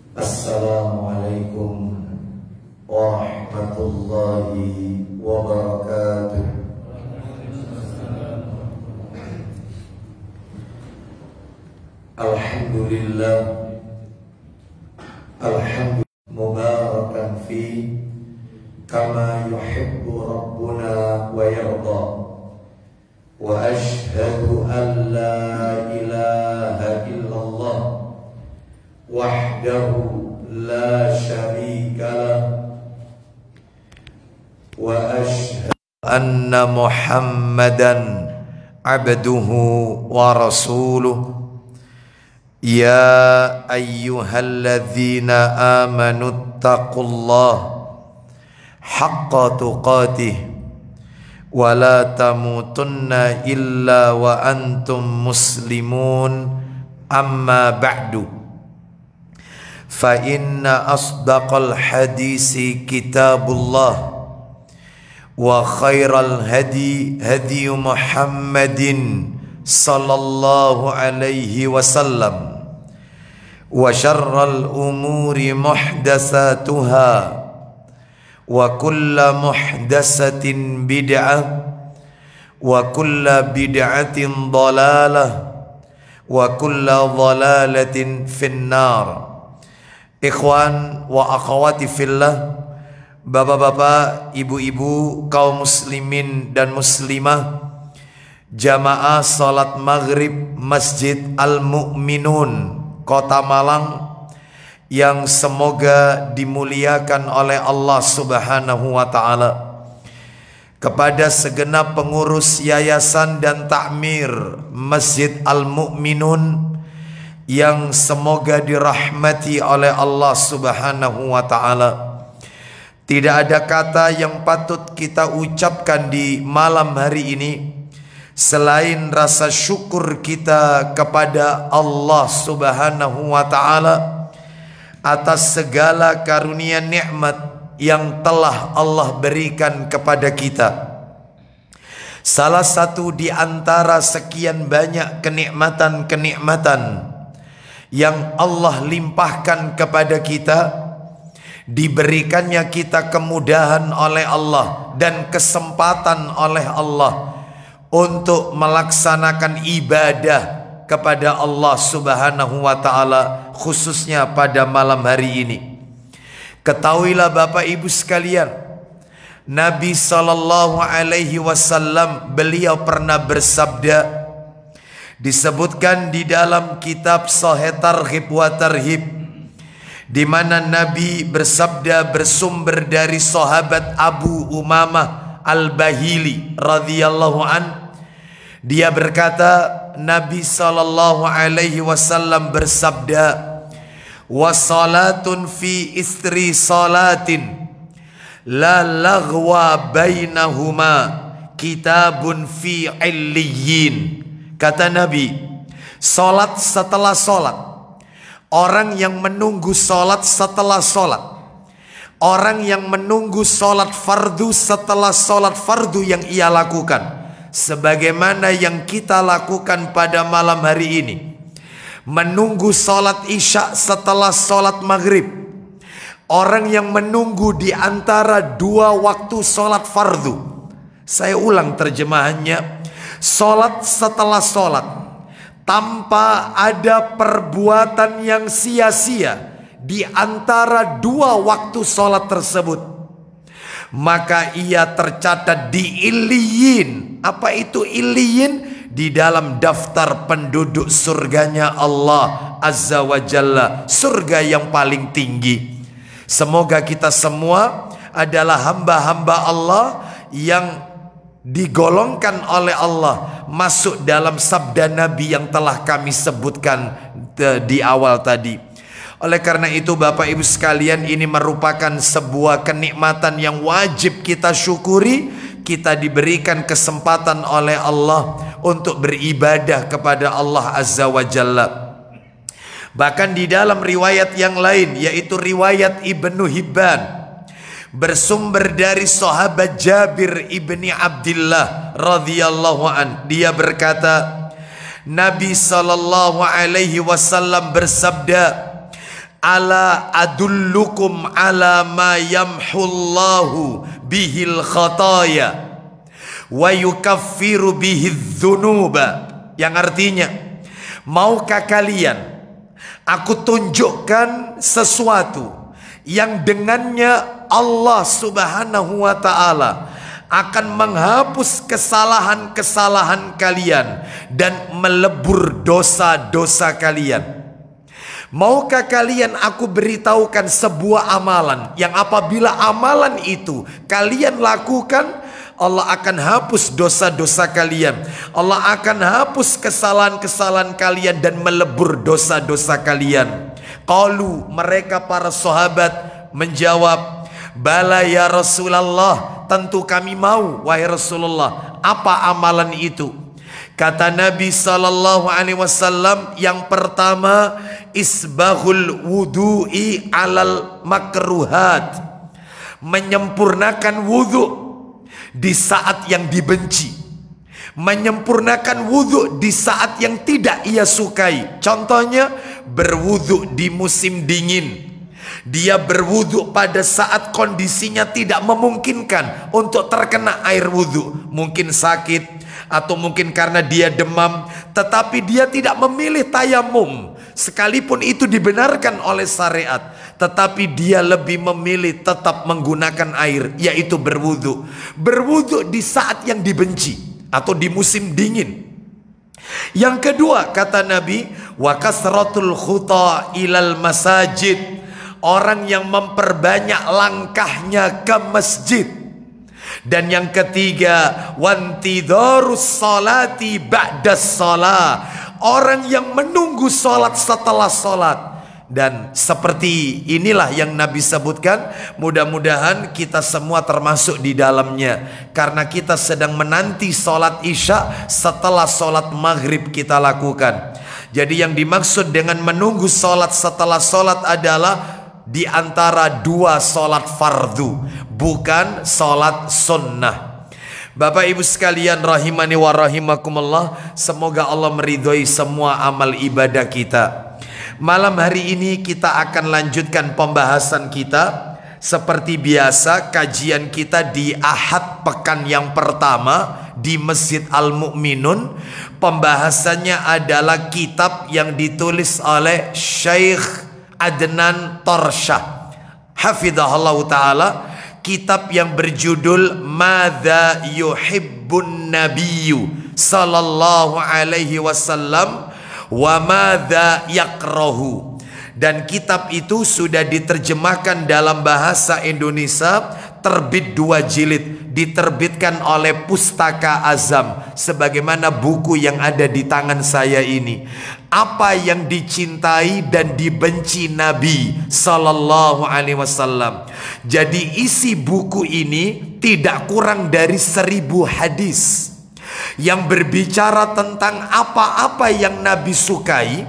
Assalamualaikum warahmatullahi wabarakatuh. Alhamdulillah, alhamdulillah, mubarakan fi kama yuhibbu rabbuna wa yarda. Wa ashhadu an la ilaha illallah wahdahu la syarika lah, wa ashhadu anna Muhammadan abduhu wa rasuluh. Ya ayyuhalladzina amanu taqullaha haqqa tuqatih wa la tamutunna illa wa antum muslimun. Amma ba'du, fa inna asdaqal hadisi kitabullah wa khairal hadi hadi Muhammadin sallallahu alaihi wasallam, wa syarral umuri muhdatsatuha wa kulla muhdatsatin bid'ah wa kulla bid'atin dhalalah wa kulla dhalalatin finnar. Ikhwan wa akhwati fillah, bapak-bapak, ibu-ibu, kaum muslimin dan muslimah, jamaah salat maghrib Masjid Al-Mu'minun Kota Malang yang semoga dimuliakan oleh Allah Subhanahu wa ta'ala, kepada segenap pengurus yayasan dan takmir Masjid Al-Mu'minun yang semoga dirahmati oleh Allah Subhanahu wa ta'ala. Tidak ada kata yang patut kita ucapkan di malam hari ini selain rasa syukur kita kepada Allah Subhanahu wa ta'ala atas segala karunia nikmat yang telah Allah berikan kepada kita. Salah satu di antara sekian banyak kenikmatan-kenikmatan yang Allah limpahkan kepada kita, diberikannya kita kemudahan oleh Allah dan kesempatan oleh Allah untuk melaksanakan ibadah kepada Allah Subhanahu wa ta'ala, khususnya pada malam hari ini. Ketahuilah Bapak Ibu sekalian, Nabi sallallahu alaihi wasallam beliau pernah bersabda, disebutkan di dalam kitab Sahih Targhib wa Tarhib, di mana Nabi bersabda bersumber dari sahabat Abu Umamah Al-Bahili radhiyallahu an. Dia berkata, Nabi sallallahu alaihi wasallam bersabda, wa salatun fi istri salatin la laghwa bainahuma kitabun fi illiyin. Kata Nabi, salat setelah salat, orang yang menunggu salat setelah salat, orang yang menunggu salat fardu setelah salat fardu yang ia lakukan, sebagaimana yang kita lakukan pada malam hari ini, menunggu salat isya setelah salat maghrib, orang yang menunggu di antara dua waktu salat fardu. Saya ulang terjemahannya, salat setelah salat tanpa ada perbuatan yang sia-sia di antara dua waktu salat tersebut, maka ia tercatat di Illiyin. Apa itu Illiyin? Di dalam daftar penduduk surganya Allah Azza wa Jalla, surga yang paling tinggi. Semoga kita semua adalah hamba-hamba Allah yang digolongkan oleh Allah masuk dalam sabda Nabi yang telah kami sebutkan di awal tadi. Oleh karena itu Bapak Ibu sekalian, ini merupakan sebuah kenikmatan yang wajib kita syukuri. Kita diberikan kesempatan oleh Allah untuk beribadah kepada Allah Azza wa Jalla. Bahkan di dalam riwayat yang lain, yaitu riwayat Ibnu Hibban, bersumber dari sahabat Jabir ibni Abdullah radhiyallahu an, dia berkata, Nabi sallallahu alaihi wasallam bersabda, Ala adullukum ala ma yamhullahu bihil khataya wa yukaffiru bihidz dzunuba. Yang artinya, maukah kalian aku tunjukkan sesuatu yang dengannya Allah Subhanahu wa ta'ala akan menghapus kesalahan-kesalahan kalian dan melebur dosa-dosa kalian. Maukah kalian aku beritahukan sebuah amalan yang apabila amalan itu kalian lakukan, Allah akan hapus dosa-dosa kalian, Allah akan hapus kesalahan-kesalahan kalian dan melebur dosa-dosa kalian. Qalu, mereka para sahabat menjawab, bala ya Rasulullah, tentu kami mau wahai Rasulullah. Apa amalan itu? Kata Nabi sallallahu alaihi wasallam, yang pertama, isbahul wudu'i alal makruhat, menyempurnakan wudu di saat yang dibenci, menyempurnakan wudu di saat yang tidak ia sukai. Contohnya, berwudu di musim dingin. Dia berwudu pada saat kondisinya tidak memungkinkan untuk terkena air wudu, mungkin sakit atau mungkin karena dia demam, tetapi dia tidak memilih tayamum sekalipun itu dibenarkan oleh syariat, tetapi dia lebih memilih tetap menggunakan air, yaitu berwudu. Berwudu di saat yang dibenci atau di musim dingin. Yang kedua, kata Nabi, wa kasratul khuta ilal masajid, orang yang memperbanyak langkahnya ke masjid. Dan yang ketiga, wantidharus salati ba'das salah, orang yang menunggu salat setelah salat. Dan seperti inilah yang Nabi sebutkan. Mudah-mudahan kita semua termasuk di dalamnya, karena kita sedang menanti salat isya setelah salat maghrib kita lakukan. Jadi yang dimaksud dengan menunggu salat setelah salat adalah di antara dua salat fardu, bukan salat sunnah. Bapak ibu sekalian rahimani wa rahimakumullah, semoga Allah meridhoi semua amal ibadah kita. Malam hari ini kita akan lanjutkan pembahasan kita. Seperti biasa, kajian kita di Ahad pekan yang pertama di Masjid Al-Mu'minun. Pembahasannya adalah kitab yang ditulis oleh Syekh Adnan Torsyah hafidhahullah ta'ala, kitab yang berjudul Madza Yuhibbun Nabiyyu sallallahu alaihi wasallam wa madza yakrahu. Dan kitab itu sudah diterjemahkan dalam bahasa Indonesia, terbit 2 jilid, diterbitkan oleh Pustaka Azam, sebagaimana buku yang ada di tangan saya ini. Apa yang dicintai dan dibenci Nabi sallallahu alaihi wasallam. Jadi isi buku ini tidak kurang dari 1000 hadis yang berbicara tentang apa-apa yang Nabi sukai,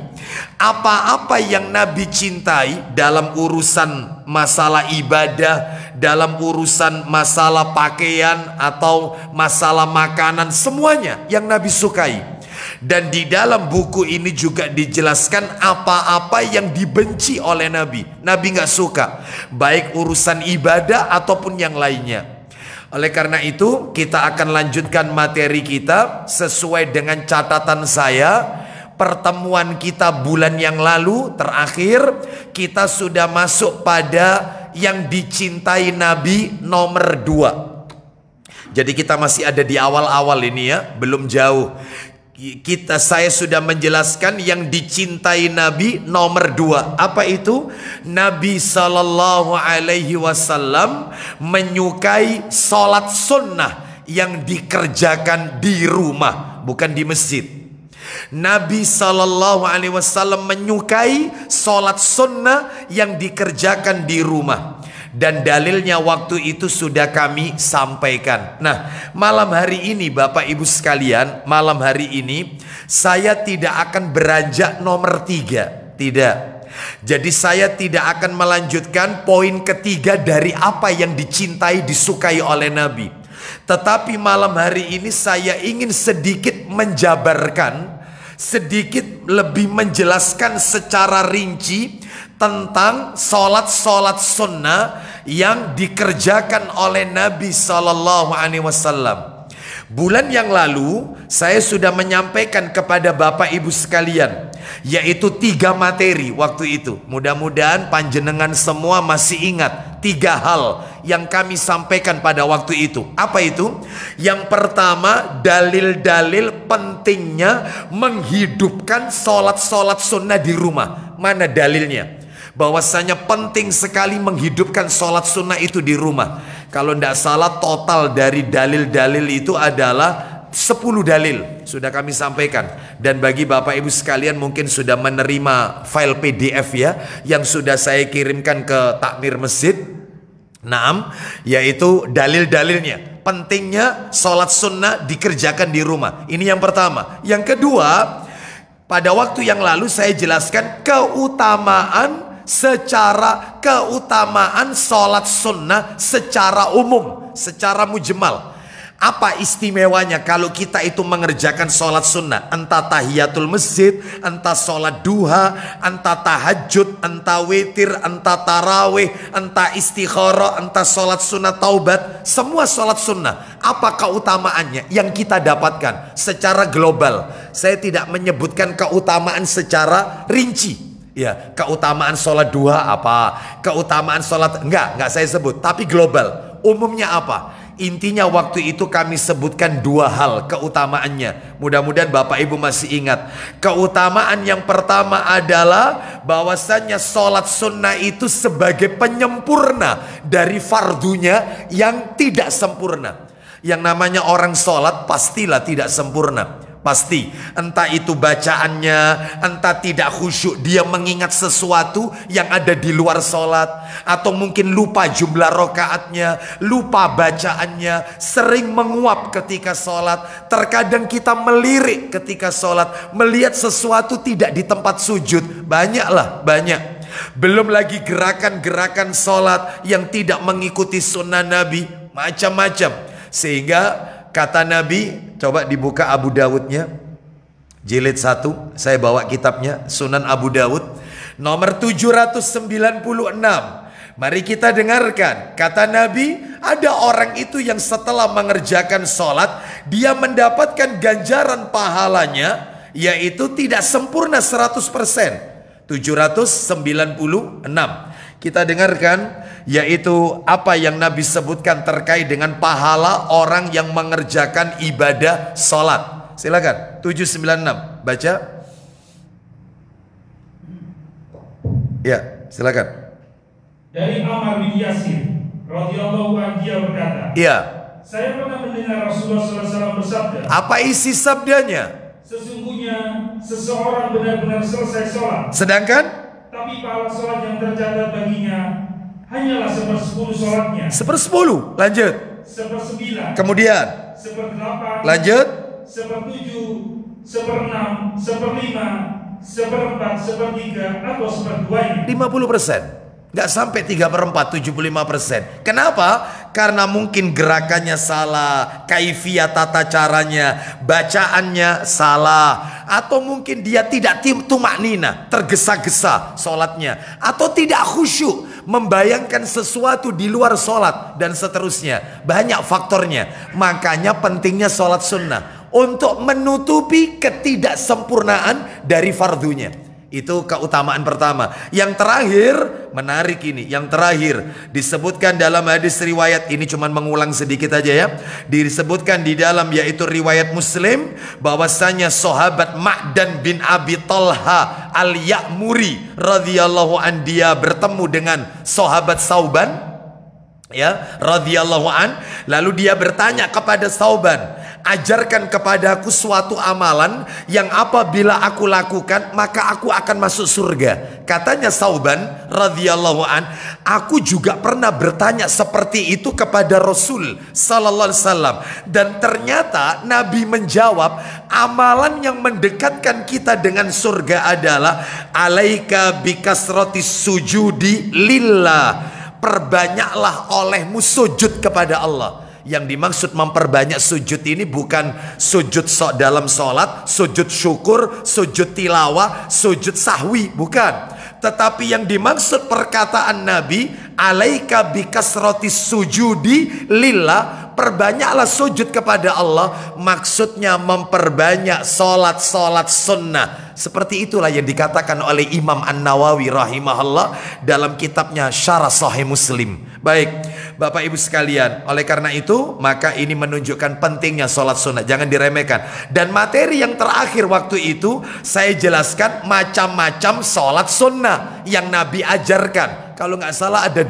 apa-apa yang Nabi cintai dalam urusan masalah ibadah, dalam urusan masalah pakaian atau masalah makanan, semuanya yang Nabi sukai. Dan di dalam buku ini juga dijelaskan apa-apa yang dibenci oleh Nabi. Nabi nggak suka, baik urusan ibadah ataupun yang lainnya. Oleh karena itu, kita akan lanjutkan materi kita sesuai dengan catatan saya. Pertemuan kita bulan yang lalu terakhir, kita sudah masuk pada yang dicintai Nabi nomor 2. Jadi kita masih ada di awal-awal ini ya, belum jauh. Saya sudah menjelaskan yang dicintai Nabi nomor 2. Apa itu? Nabi sallallahu alaihi wasallam menyukai sholat sunnah yang dikerjakan di rumah, bukan di masjid. Nabi sallallahu alaihi wasallam menyukai sholat sunnah yang dikerjakan di rumah. Dan dalilnya waktu itu sudah kami sampaikan. Nah, malam hari ini Bapak Ibu sekalian, malam hari ini saya tidak akan beranjak nomor 3. Tidak. Jadi saya tidak akan melanjutkan poin ketiga dari apa yang dicintai, disukai oleh Nabi. Tetapi malam hari ini saya ingin sedikit menjabarkan, sedikit lebih menjelaskan secara rinci tentang sholat sunnah yang dikerjakan oleh Nabi Sallallahu Alaihi Wasallam. Bulan yang lalu saya sudah menyampaikan kepada Bapak Ibu sekalian, yaitu 3 materi waktu itu. Mudah-mudahan panjenengan semua masih ingat 3 hal yang kami sampaikan pada waktu itu. Apa itu? Yang pertama, dalil-dalil pentingnya menghidupkan sholat sunnah di rumah. Mana dalilnya? Bahwasanya penting sekali menghidupkan sholat sunnah itu di rumah. Kalau tidak salah, total dari dalil-dalil itu adalah 10 dalil. Sudah kami sampaikan. Dan bagi Bapak Ibu sekalian mungkin sudah menerima file PDF ya, yang sudah saya kirimkan ke takmir masjid. Naam, yaitu dalil-dalilnya. Pentingnya sholat sunnah dikerjakan di rumah. Ini yang pertama. Yang kedua, pada waktu yang lalu saya jelaskan keutamaan sholat sunnah secara umum, secara mujmal. Apa istimewanya kalau kita itu mengerjakan sholat sunnah? Entah tahiyatul masjid, entah sholat duha, entah tahajud, entah witir, entah tarawih, entah istikharah, entah sholat sunnah taubat. Semua sholat sunnah, apa keutamaannya yang kita dapatkan secara global? Saya tidak menyebutkan keutamaan secara rinci. Ya, keutamaan sholat duha apa? Keutamaan sholat, enggak saya sebut. Tapi global, umumnya apa? Intinya waktu itu kami sebutkan 2 hal keutamaannya. Mudah-mudahan Bapak Ibu masih ingat. Keutamaan yang pertama adalah bahwasannya sholat sunnah itu sebagai penyempurna dari fardunya yang tidak sempurna. Yang namanya orang sholat pastilah tidak sempurna. Pasti, entah itu bacaannya, entah tidak khusyuk, dia mengingat sesuatu yang ada di luar sholat, atau mungkin lupa jumlah rokaatnya, lupa bacaannya, sering menguap ketika sholat. Terkadang kita melirik ketika sholat, melihat sesuatu tidak di tempat sujud. Banyak. Belum lagi gerakan-gerakan sholat yang tidak mengikuti sunnah Nabi, macam-macam. Sehingga kata Nabi, coba dibuka Abu Dawudnya, jilid 1, saya bawa kitabnya, Sunan Abu Dawud, nomor 796. Mari kita dengarkan. Kata Nabi, ada orang itu yang setelah mengerjakan sholat, dia mendapatkan ganjaran pahalanya, yaitu tidak sempurna 100%. 796. Kita dengarkan, yaitu apa yang Nabi sebutkan terkait dengan pahala orang yang mengerjakan ibadah sholat. Silakan, 796, baca. Ya, silakan. Dari Ammar bin Yasir radhiyallahu anhu, dia berkata, ya, saya pernah mendengar Rasulullah SAW bersabda. Apa isi sabdanya? Sesungguhnya seseorang benar-benar selesai sholat, sedangkan tapi pahala sholat yang tercatat baginya hanyalah 1/10 sholatnya. 1/10, lanjut. 1/9. Kemudian 1/8. lanjut. 1/7, 1/6, 1/5, 1/4, 1/3 atau 1/2-nya. 50%. Nggak sampai 3/4, 75%. Kenapa? Karena mungkin gerakannya salah, kaifiyah tata caranya, bacaannya salah, atau mungkin dia tidak tumaknina, tergesa-gesa sholatnya, atau tidak khusyuk, membayangkan sesuatu di luar sholat, dan seterusnya. Banyak faktornya. Makanya pentingnya sholat sunnah untuk menutupi ketidaksempurnaan dari fardunya. Itu keutamaan pertama. Yang terakhir, menarik ini. Yang terakhir disebutkan dalam hadis riwayat, ini cuma mengulang sedikit aja ya. Disebutkan di dalam, yaitu riwayat Muslim, bahwasanya sahabat Ma'dan bin Abi Talha al-Ya'muri radhiyallahu an, dia bertemu dengan sahabat Sauban, ya, radhiyallahu an. Lalu dia bertanya kepada Sauban, ajarkan kepadaku suatu amalan yang apabila aku lakukan maka aku akan masuk surga. Katanya Sauban radhiyallahu an, aku juga pernah bertanya seperti itu kepada Rasul sallallahu alaihi wasallam, dan ternyata Nabi menjawab, amalan yang mendekatkan kita dengan surga adalah alaika bikasrotis sujudi lillah, perbanyaklah olehmu sujud kepada Allah. Yang dimaksud memperbanyak sujud ini bukan sujud dalam sholat, sujud syukur, sujud tilawah, sujud sahwi, bukan. Tetapi yang dimaksud perkataan Nabi, alaika bikasrotis sujudi lillah, perbanyaklah sujud kepada Allah, maksudnya memperbanyak solat-solat sunnah. Seperti itulah yang dikatakan oleh Imam An-Nawawi rahimahullah dalam kitabnya Syarah Sahih Muslim. Baik, Bapak Ibu sekalian, oleh karena itu maka ini menunjukkan pentingnya solat sunnah, jangan diremehkan. Dan materi yang terakhir waktu itu saya jelaskan macam-macam solat sunnah yang Nabi ajarkan. Kalau nggak salah ada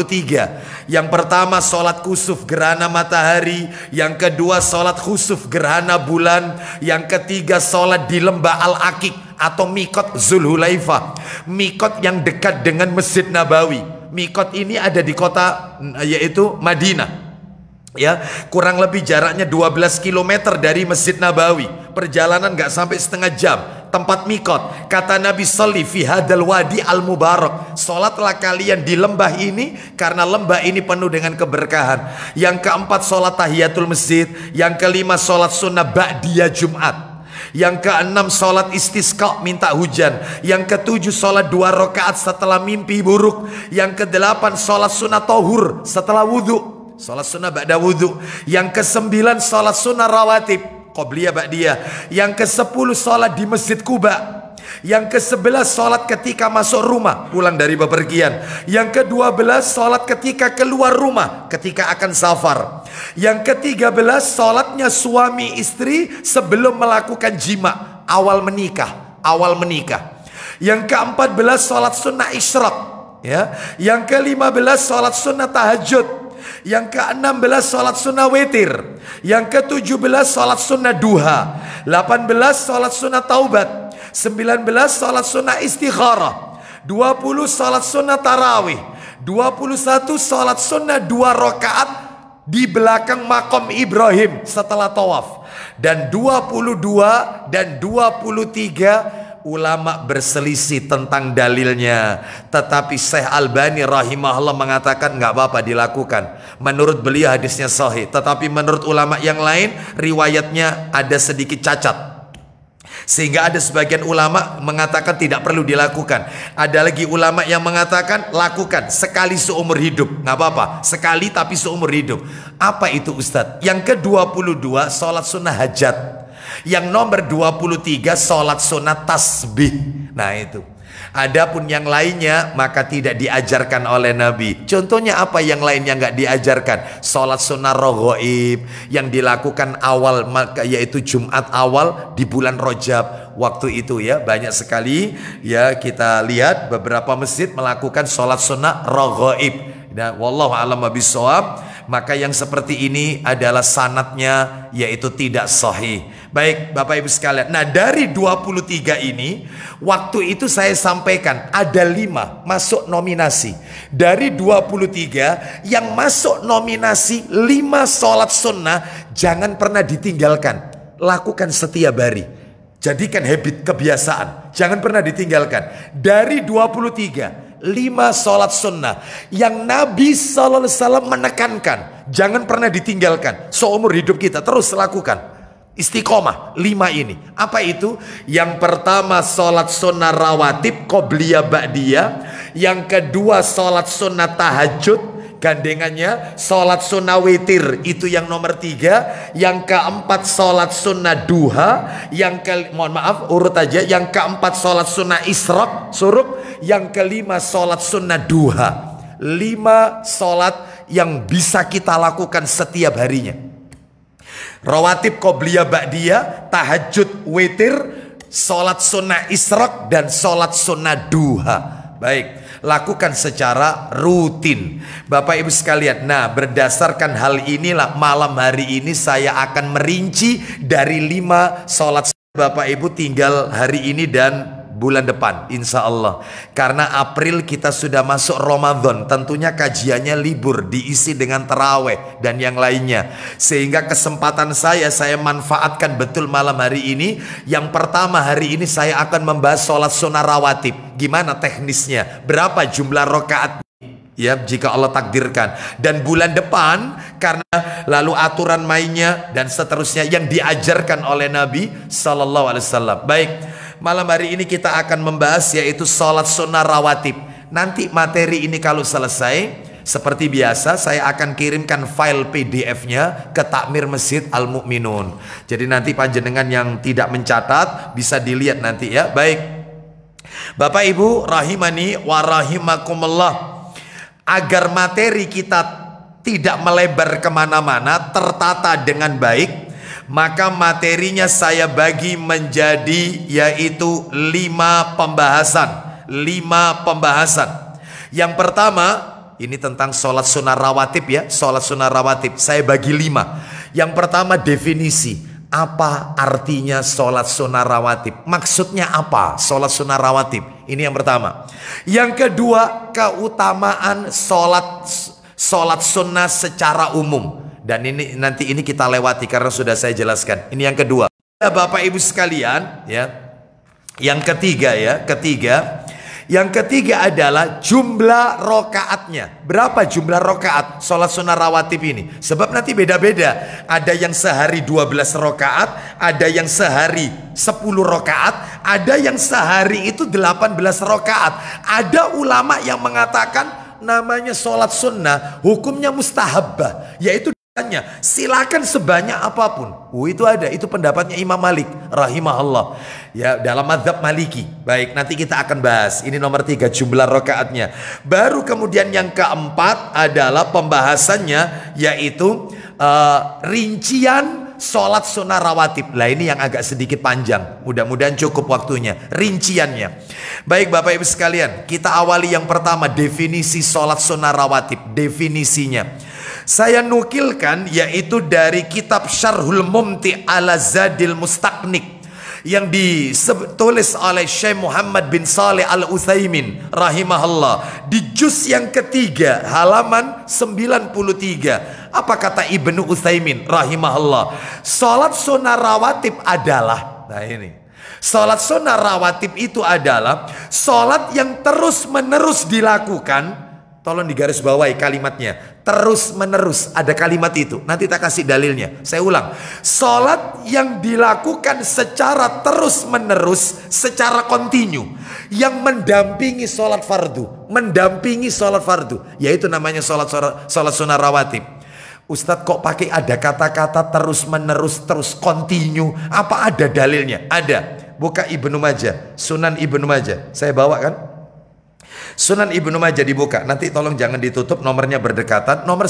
23. Yang pertama solat kusuf gerhana matahari, yang kedua solat khusuf gerhana bulan, yang ketiga solat di lembah Al-Aqiq atau Mikot Zulhulaifah, Mikot yang dekat dengan Masjid Nabawi. Mikot ini ada di kota yaitu Madinah. Ya, kurang lebih jaraknya 12 km dari Masjid Nabawi. Perjalanan nggak sampai setengah jam. Tempat mikot. Kata Nabi, "Sholli fi hadal wadi al mubarak." Salatlah kalian di lembah ini karena lembah ini penuh dengan keberkahan. Yang keempat salat tahiyatul masjid. Yang kelima salat sunnah ba'diyah Jumat. Yang keenam salat istisqa, minta hujan. Yang ketujuh salat 2 rakaat setelah mimpi buruk. Yang kedelapan salat sunnah tohur setelah wudhu, salat sunnah ba'da wudhu. Yang ke-9 salat sunnah rawatib qobliyah ba'diyah. Yang ke-10 salat di Masjid Kuba. Yang ke-11 salat ketika masuk rumah pulang dari bepergian. Yang ke-12 salat ketika keluar rumah ketika akan safar. Yang ke-13 salatnya suami istri sebelum melakukan jima, awal menikah. Yang ke-14 salat sunnah isyraq, ya. Yang ke-15 salat sunnah tahajud. Yang ke-16 salat sunnah witir. Yang ke-17 salat sunnah duha. 18 salat sunnah taubat. 19 salat sunnah istikharah. 20 salat sunnah tarawih. 21 salat sunnah 2 rakaat di belakang makom Ibrahim setelah tawaf. Dan 22 dan 23 ulama berselisih tentang dalilnya, tetapi Syekh Albani rahimahullah mengatakan nggak apa-apa dilakukan. Menurut beliau hadisnya sahih, tetapi menurut ulama yang lain riwayatnya ada sedikit cacat, sehingga ada sebagian ulama mengatakan tidak perlu dilakukan. Ada lagi ulama yang mengatakan lakukan sekali seumur hidup, nggak apa-apa, sekali tapi seumur hidup. Apa itu Ustadz? Yang ke-22 sholat sunnah hajat. Yang nomor 23 sholat sunnah tasbih. Nah itu. Adapun yang lainnya maka tidak diajarkan oleh Nabi. Contohnya apa yang lainnya nggak diajarkan? Sholat sunnah raghaib yang dilakukan awal, yaitu Jumat awal di bulan Rajab. Waktu itu ya banyak sekali ya kita lihat beberapa masjid melakukan sholat sunnah raghaib. Dan wallahu a'lam bishawab. Maka yang seperti ini adalah sanadnya yaitu tidak sahih. Baik Bapak Ibu sekalian. Nah dari 23 ini waktu itu saya sampaikan ada 5 masuk nominasi. Dari 23 yang masuk nominasi 5 sholat sunnah jangan pernah ditinggalkan. Lakukan setiap hari. Jadikan habit, kebiasaan. Jangan pernah ditinggalkan. Dari 23 5 sholat sunnah yang Nabi SAW menekankan jangan pernah ditinggalkan seumur hidup kita, terus lakukan istiqomah. 5 ini apa itu? Yang pertama sholat sunnah rawatib qobliyah ba'diyah. Yang kedua sholat sunnah tahajud gandengannya, sholat sunnah witir itu yang nomor 3. Yang keempat sholat sunnah duha. Mohon maaf urut aja. Yang keempat sholat sunnah isyraq suruk. Yang kelima sholat sunnah duha. 5 sholat yang bisa kita lakukan setiap harinya. Rawatib qobliyah ba'diyah, tahajud witir, sholat sunnah isyraq, dan sholat sunnah duha. Baik, lakukan secara rutin Bapak Ibu sekalian. Nah berdasarkan hal inilah malam hari ini saya akan merinci dari 5 sholat Bapak Ibu tinggal hari ini dan bulan depan insya Allah. Karena April kita sudah masuk Ramadan, tentunya kajiannya libur, diisi dengan taraweh dan yang lainnya. Sehingga kesempatan saya manfaatkan betul malam hari ini. Yang pertama hari ini saya akan membahas sholat sunnah rawatib. Gimana teknisnya, berapa jumlah rakaat ya jika Allah takdirkan. Dan bulan depan karena lalu aturan mainnya dan seterusnya yang diajarkan oleh Nabi Sallallahu Alaihi Wasallam. Baik Malam hari ini kita akan membahas yaitu sholat sunnah rawatib. Nanti materi ini kalau selesai, seperti biasa saya akan kirimkan file PDF-nya ke Takmir Masjid Al Mukminun. Jadi nanti panjenengan yang tidak mencatat bisa dilihat nanti ya. Baik, Bapak Ibu rahimani wa rahimakumullah, agar materi kita tidak melebar kemana-mana, tertata dengan baik, maka materinya saya bagi menjadi yaitu 5 pembahasan. 5 pembahasan. Yang pertama, ini tentang sholat sunnah rawatib ya. Sholat sunnah rawatib saya bagi 5. Yang pertama, definisi. Apa artinya sholat sunnah rawatib? Maksudnya apa sholat sunnah rawatib? Ini yang pertama. Yang kedua, keutamaan sholat sunnah secara umum. Dan ini nanti ini kita lewati karena sudah saya jelaskan. Ini yang kedua. Bapak Ibu sekalian ya. Yang ketiga ya, Yang ketiga adalah jumlah rokaatnya. Berapa jumlah rokaat sholat sunnah rawatib ini? Sebab nanti beda-beda. Ada yang sehari 12 rokaat, ada yang sehari 10 rokaat, ada yang sehari itu 18 rokaat. Ada ulama yang mengatakan namanya sholat sunnah, hukumnya mustahabbah, yaitu silakan sebanyak apapun. Itu ada, itu pendapatnya Imam Malik rahimahullah ya, dalam mazhab Maliki. Baik, nanti kita akan bahas. Ini nomor 3 jumlah rakaatnya. Baru kemudian yang keempat adalah pembahasannya yaitu rincian sholat sunnah rawatib. Lah ini yang agak sedikit panjang, mudah-mudahan cukup waktunya rinciannya. Baik Bapak Ibu sekalian, kita awali yang pertama, definisi sholat sunnah rawatib. Definisinya saya nukilkan yaitu dari kitab Syarhul Mumti' ala Zadil Mustaqnik yang ditulis oleh Syekh Muhammad bin Saleh Al-Utsaimin rahimahullah di juz yang ketiga halaman 93. Apa kata Ibnu Utsaimin rahimahullah? Salat sunnah rawatib adalah, nah ini, salat sunnah rawatib itu adalah salat yang terus menerus dilakukan. Tolong digaris bawahi kalimatnya, terus menerus. Ada kalimat itu, nanti tak kasih dalilnya. Saya ulang, salat yang dilakukan secara terus menerus, secara kontinu, yang mendampingi salat fardu, yaitu namanya salat sunnah rawatib. Ustadz kok pakai ada kata-kata terus menerus, terus kontinu? Apa ada dalilnya? Ada. Buka Ibnu Majah, Sunan Ibnu Majah. Saya bawa kan? Sunan Ibnu Majah dibuka. Nanti tolong jangan ditutup, nomornya berdekatan. Nomor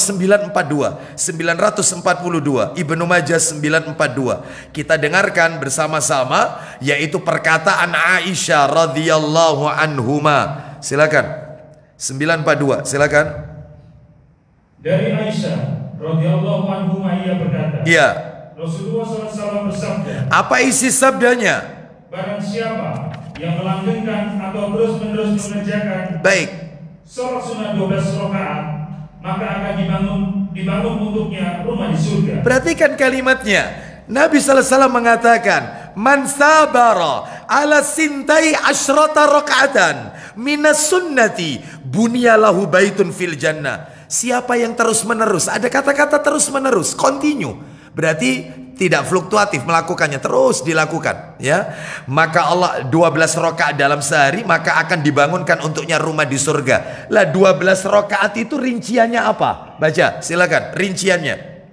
942 Ibnu Majah 942. Kita dengarkan bersama-sama yaitu perkataan Aisyah radhiyallahu anhuma. Silakan. 942, silakan. Dari Aisyah radhiyallahu anhuma ia berkata. Iya. Rasulullah SAW bersabda. Apa isi sabdanya? Barang siapa yang melanggengkan atau terus-menerus mengerjakan sholat sunnah 12 rakaat, maka akan dibangun untuknya rumah di surga. Perhatikan kalimatnya. Nabi SAW mengatakan, man sabara ala sintai asyrata rakaatan minas sunnati bunyalahu baitun fil jannah. Siapa yang terus-menerus, ada kata-kata terus-menerus, continue, berarti tidak fluktuatif melakukannya, terus dilakukan ya. Maka Allah 12 rakaat dalam sehari, maka akan dibangunkan untuknya rumah di surga. Lah 12 rakaat itu rinciannya apa? Baca, silakan rinciannya.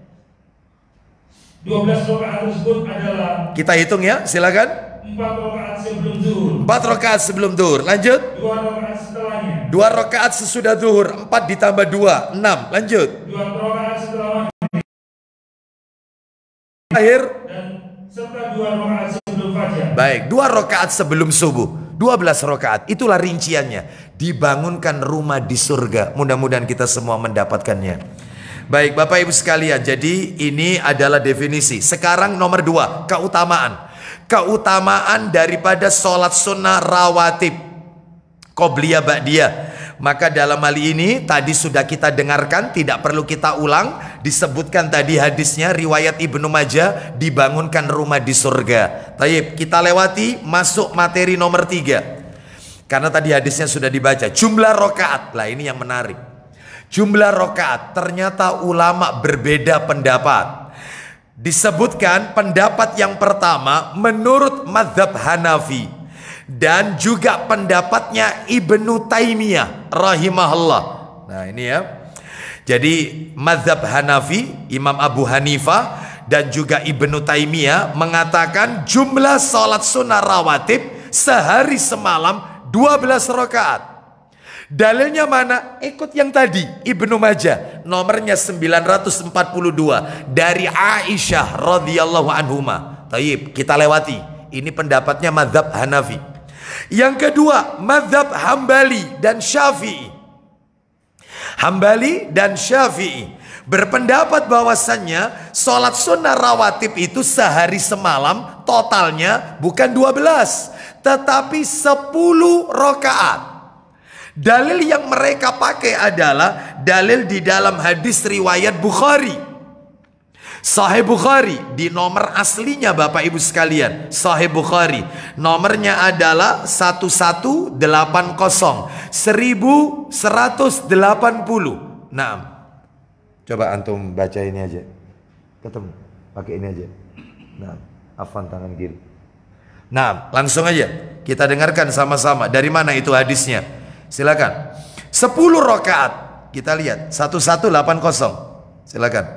12 rakaat tersebut adalah, kita hitung ya, silakan. 4 rakaat sebelum zuhur. 4 rakaat sebelum zuhur. Lanjut. 2 rakaat setelahnya. 2 rakaat sesudah zuhur. 4 ditambah 2, 6. Lanjut. 2 rakaat setelah akhir dan serta 2 rakaat sebelum fajar. Baik, 2 rakaat sebelum subuh. 12 rakaat. Itulah rinciannya. Dibangunkan rumah di surga. Mudah-mudahan kita semua mendapatkannya. Baik, Bapak Ibu sekalian. Jadi ini adalah definisi. Sekarang nomor 2, keutamaan. Keutamaan daripada sholat sunnah rawatib, qobliyah ba'diyah. Maka dalam hal ini tadi sudah kita dengarkan, tidak perlu kita ulang. Disebutkan tadi hadisnya, riwayat Ibnu Majah, dibangunkan rumah di surga. Taib, kita lewati, masuk materi nomor 3. Karena tadi hadisnya sudah dibaca. Jumlah rokaat, lah ini yang menarik. Jumlah rokaat, ternyata ulama berbeda pendapat. Disebutkan pendapat yang pertama menurut mazhab Hanafi, dan juga pendapatnya Ibnu Taimiyah rahimahullah. Nah ini ya. Jadi mazhab Hanafi, Imam Abu Hanifah dan juga Ibnu Taimiyah mengatakan jumlah sholat sunnah rawatib sehari semalam 12 rakaat. Dalilnya mana? Ikut yang tadi, Ibnu Majah, nomornya 942 dari Aisyah radhiyallahu anhuma. Taib, kita lewati. Ini pendapatnya mazhab Hanafi. Yang kedua, mazhab Hambali dan Syafi'i. Hambali dan Syafi'i berpendapat bahwasannya sholat sunnah rawatib itu sehari semalam totalnya bukan 12 tetapi 10 rakaat. Dalil yang mereka pakai adalah dalil di dalam hadis riwayat Bukhari, Sahih Bukhari, di nomor aslinya Bapak Ibu sekalian, Sahih Bukhari nomornya adalah 1180 1180. Nah, coba antum baca ini aja, ketemu pakai ini aja. Nah, afwan tangan kiri. Nah, langsung aja kita dengarkan sama-sama. Dari mana itu hadisnya? Silakan. 10 rakaat. Kita lihat 1180. Silakan.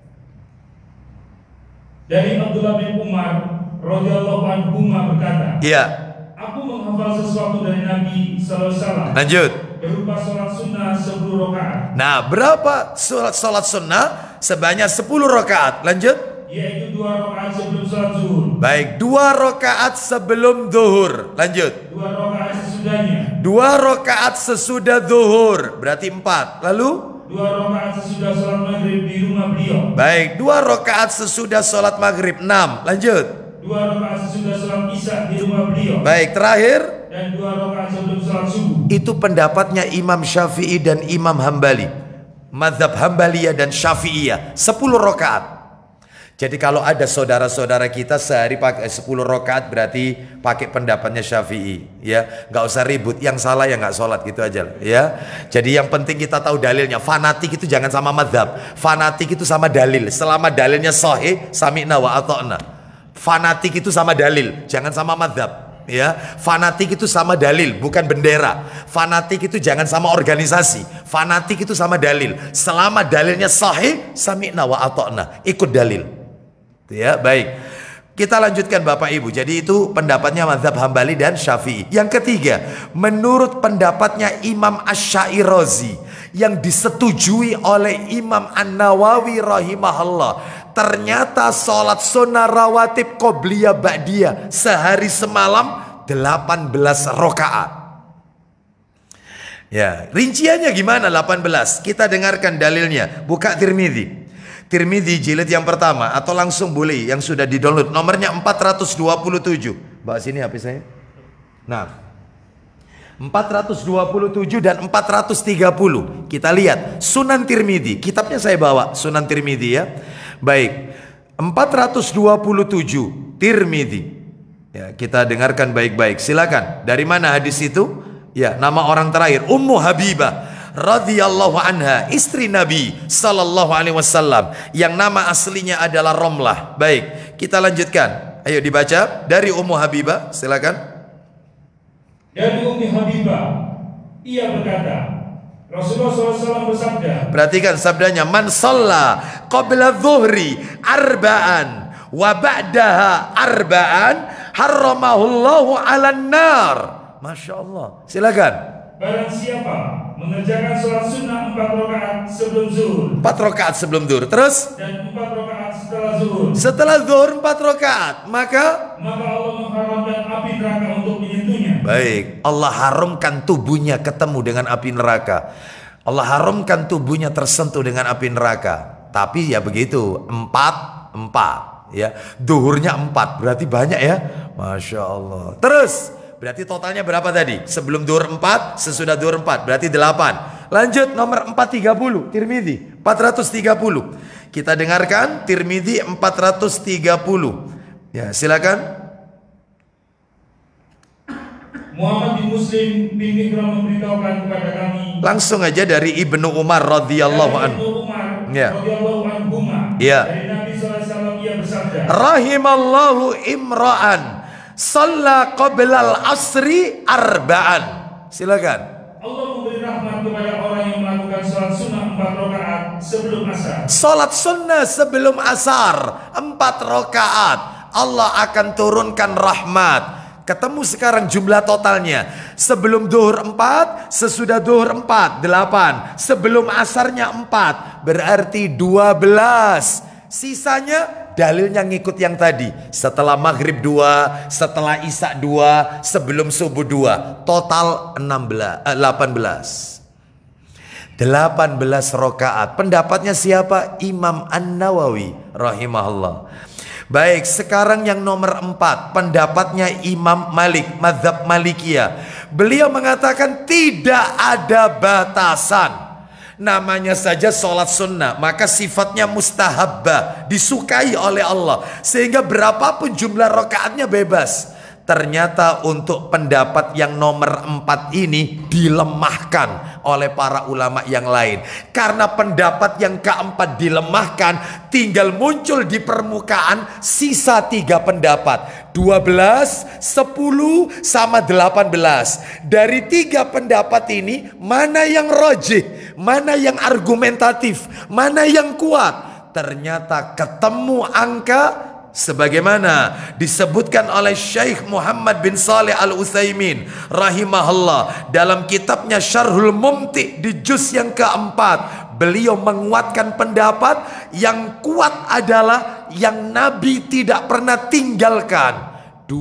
Dari Abdullah bin Umar radhiyallahu anhu berkata, iya, aku menghafal sesuatu dari Nabi sallallahu alaihi wasallam. Lanjut. Berupa sholat sunnah 10 rakaat. Nah, berapa sholat sunnah? Sebanyak 10 rakaat. Lanjut. Yaitu 2 rakaat sebelum sholat zuhur. Baik, 2 rakaat sebelum zuhur. Lanjut. 2 rakaat sesudahnya. 2 rakaat sesudah zuhur. Berarti 4. Lalu 2 rakaat sesudah sholat maghrib di rumah beliau. Baik, 2 rakaat sesudah sholat maghrib. 6. Lanjut. 2 rakaat sesudah sholat isya di rumah beliau. Baik, terakhir. Dan 2 rakaat sebelum sholat subuh. Itu pendapatnya Imam Syafi'i dan Imam Hambali. Mazhab Hambaliyah dan Syafi'iyah 10 rakaat. Jadi kalau ada saudara-saudara kita sehari pakai 10 rakaat berarti pakai pendapatnya Syafi'i, ya. Nggak usah ribut, yang salah ya nggak sholat gitu aja, ya. Jadi yang penting kita tahu dalilnya. Fanatik itu jangan sama mazhab, fanatik itu sama dalil. Selama dalilnya sahih, sami'na wa ata'na. Fanatik itu sama dalil, jangan sama mazhab. Ya, fanatik itu sama dalil, bukan bendera. Fanatik itu jangan sama organisasi. Fanatik itu sama dalil. Selama dalilnya sahih, sami'na wa ata'na, ikut dalil. Ya, baik. Kita lanjutkan Bapak Ibu. Jadi itu pendapatnya mazhab Hambali dan Syafi'i. Yang ketiga, menurut pendapatnya Imam Asy-Syairazi yang disetujui oleh Imam An-Nawawi rahimahullah, ternyata sholat sunnah rawatib qobliyah ba'diyah sehari semalam 18 rakaat. Ya, rinciannya gimana 18? Kita dengarkan dalilnya. Buka Tirmidzi. Tirmidzi jilid yang pertama atau langsung boleh yang sudah di-download. Nomornya 427. Bawa sini HP saya. Nah, 427 dan 430. Kita lihat Sunan Tirmidzi. Kitabnya saya bawa, Sunan Tirmidzi ya. Baik. 427 Tirmidzi. Ya, kita dengarkan baik-baik. Silakan. Dari mana hadis itu? Ya, nama orang terakhir Ummu Habibah radhiyallahu anha, istri Nabi sallallahu alaihi wasallam yang nama aslinya adalah Romlah. Baik, kita lanjutkan. Ayo dibaca dari Ummu Habibah, silakan. Dari Ummu Habibah, ia berkata, Rasulullah SAW bersabda. Perhatikan sabdanya, man shalla qabla dhuhri arba'an wa ba'daha arba'an harramahullahu 'alan nar. Masya Allah. Silakan. Barang siapa mengerjakan sholat sunnah 4 rakaat sebelum zuhur. 4 rakaat sebelum zuhur. Terus? Dan 4 rakaat setelah zuhur. Setelah zuhur 4 rakaat. Maka Allah mengharamkan api neraka untuk menyentuhnya. Baik. Allah haramkan tubuhnya ketemu dengan api neraka. Allah haramkan tubuhnya tersentuh dengan api neraka. Tapi ya begitu. 4 ya. Zuhurnya 4. Berarti banyak ya. Masya Allah. Terus. Berarti totalnya berapa tadi? Sebelum zuhur 4, sesudah zuhur 4, berarti 8. Lanjut nomor 430, Tirmidzi 430. Kita dengarkan Tirmidzi 430. Ya, silakan. Muhammad bin Muslim bin Mikram memberitahukan kepada kami. Langsung aja dari Ibnu Umar radhiyallahu anhu. Ibnu Umar radhiyallahu anhu. Ya. Dari Nabi sallallahu alaihi wasallam ia bersabda. Rahimallahu imra'an Shalla qoblal asri arba'an. Silakan. Allah memberi rahmat kepada orang yang melakukan sholat sunnah 4 rakaat sebelum asar. Sholat sunnah sebelum asar 4 rakaat, Allah akan turunkan rahmat. Ketemu sekarang jumlah totalnya. Sebelum duhur 4, sesudah duhur 4, 8. Sebelum asarnya 4, berarti 12. Sisanya dalilnya ngikut yang tadi. Setelah maghrib 2, setelah isya 2, sebelum subuh 2. Total 18. 18 rakaat. Pendapatnya siapa? Imam An-Nawawi rahimahullah. Baik, sekarang yang nomor 4, pendapatnya Imam Malik, mazhab Malikiyah. Beliau mengatakan tidak ada batasan. Namanya saja sholat sunnah, maka sifatnya mustahabbah, disukai oleh Allah. Sehingga berapapun jumlah rakaatnya bebas. Ternyata untuk pendapat yang nomor 4 ini dilemahkan oleh para ulama yang lain. Karena pendapat yang keempat dilemahkan, tinggal muncul di permukaan sisa 3 pendapat. 12, 10, sama 18. Dari 3 pendapat ini, mana yang rajih, mana yang argumentatif, mana yang kuat? Ternyata ketemu angka sebagaimana disebutkan oleh Syekh Muhammad bin Saleh Al-Utsaimin rahimahullah dalam kitabnya Syarhul Mumti di juz yang keempat. Beliau menguatkan pendapat yang kuat adalah yang Nabi tidak pernah tinggalkan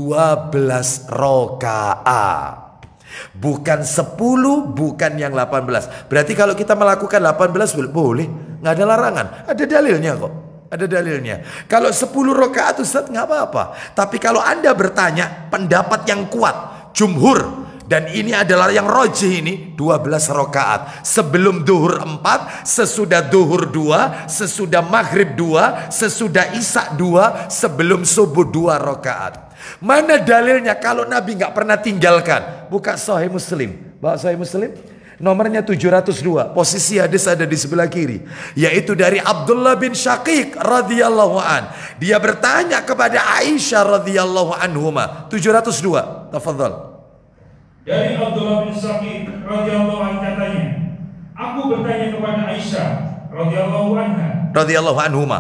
12 rakaat. Bukan 10, bukan yang 18. Berarti kalau kita melakukan 18 boleh, nggak ada larangan. Ada dalilnya kok. Ada dalilnya. Kalau 10 rakaat Ustaz nggak apa-apa. Tapi kalau Anda bertanya pendapat yang kuat, jumhur, dan ini adalah yang rajih ini 12 rakaat. Sebelum duhur 4, sesudah duhur 2, sesudah maghrib 2, sesudah isya 2, sebelum subuh 2 rakaat. Mana dalilnya kalau Nabi nggak pernah tinggalkan? Buka Sahih Muslim. Bawa Sahih Muslim. Nomornya 702. Posisi hadis ada di sebelah kiri. Yaitu dari Abdullah bin Syaqiq radhiyallahu an. Dia bertanya kepada Aisyah radhiyallahu anhuma. 702. Tafadhal. Dari Abdullah bin Syaqiq radhiyallahu an katanya, aku bertanya kepada Aisyah radhiyallahu anha. Radhiyallahu anhuma.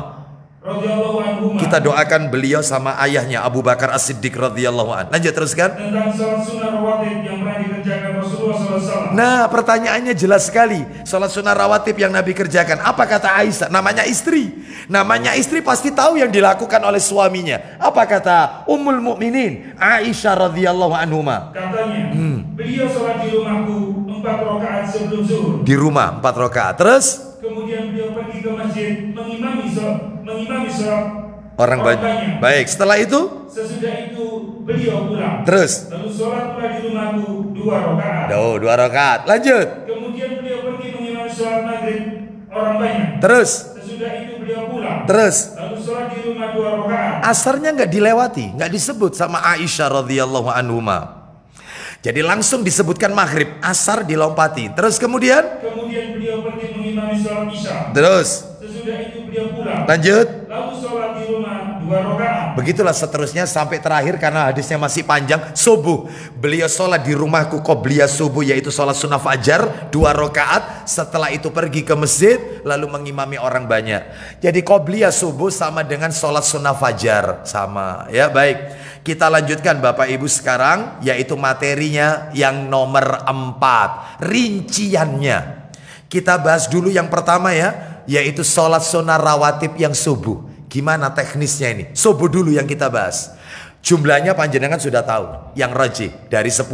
Kita doakan beliau sama ayahnya Abu Bakar As-Siddiq radhiyallahu an. Lanjut teruskan. Tentang salat sunnah rawatib yang pernah dikerjakan Rasulullah SAW. Nah, pertanyaannya jelas sekali. Salat sunnah rawatib yang Nabi kerjakan. Apa kata Aisyah? Namanya istri. Namanya istri pasti tahu yang dilakukan oleh suaminya. Apa kata Ummul Mukminin Aisyah radhiyallahu anhuma? Katanya, beliau salat di rumahku 4 rakaat sebelum zuhur. Di rumah 4 rakaat. Terus? Kemudian beliau pergi ke masjid mengimami sholat orang banyak. Baik, setelah itu? Sesudah itu beliau pulang. Terus? Lalu sholat pula di rumahku 2 rakaat. 2 rakaat. Lanjut. Kemudian beliau pergi mengimami sholat maghrib orang banyak. Terus? Sesudah itu beliau pulang. Terus? Lalu sholat di rumah 2 rakaat. Asarnya nggak dilewati, nggak disebut sama Aisyah radhiyallahu anhuma. Jadi langsung disebutkan maghrib, asar dilompati. Terus kemudian beliau pergi mengimami sholat isya. Terus? Sesudah itu beliau pulang. Lanjut. Lalu sholat di rumah 2 rakaat. Begitulah seterusnya sampai terakhir karena hadisnya masih panjang. Subuh, beliau sholat di rumahku qobliyah subuh, yaitu sholat sunnah fajar 2 rakaat. Setelah itu pergi ke masjid lalu mengimami orang banyak. Jadi qobliyah subuh sama dengan sholat sunnah fajar, sama ya. Baik, kita lanjutkan Bapak Ibu sekarang, yaitu materinya yang nomor 4, rinciannya. Kita bahas dulu yang pertama ya, yaitu sholat sunnah rawatib yang subuh. Gimana teknisnya ini? Subuh dulu yang kita bahas. Jumlahnya panjenengan sudah tahu. Yang rajih dari 10,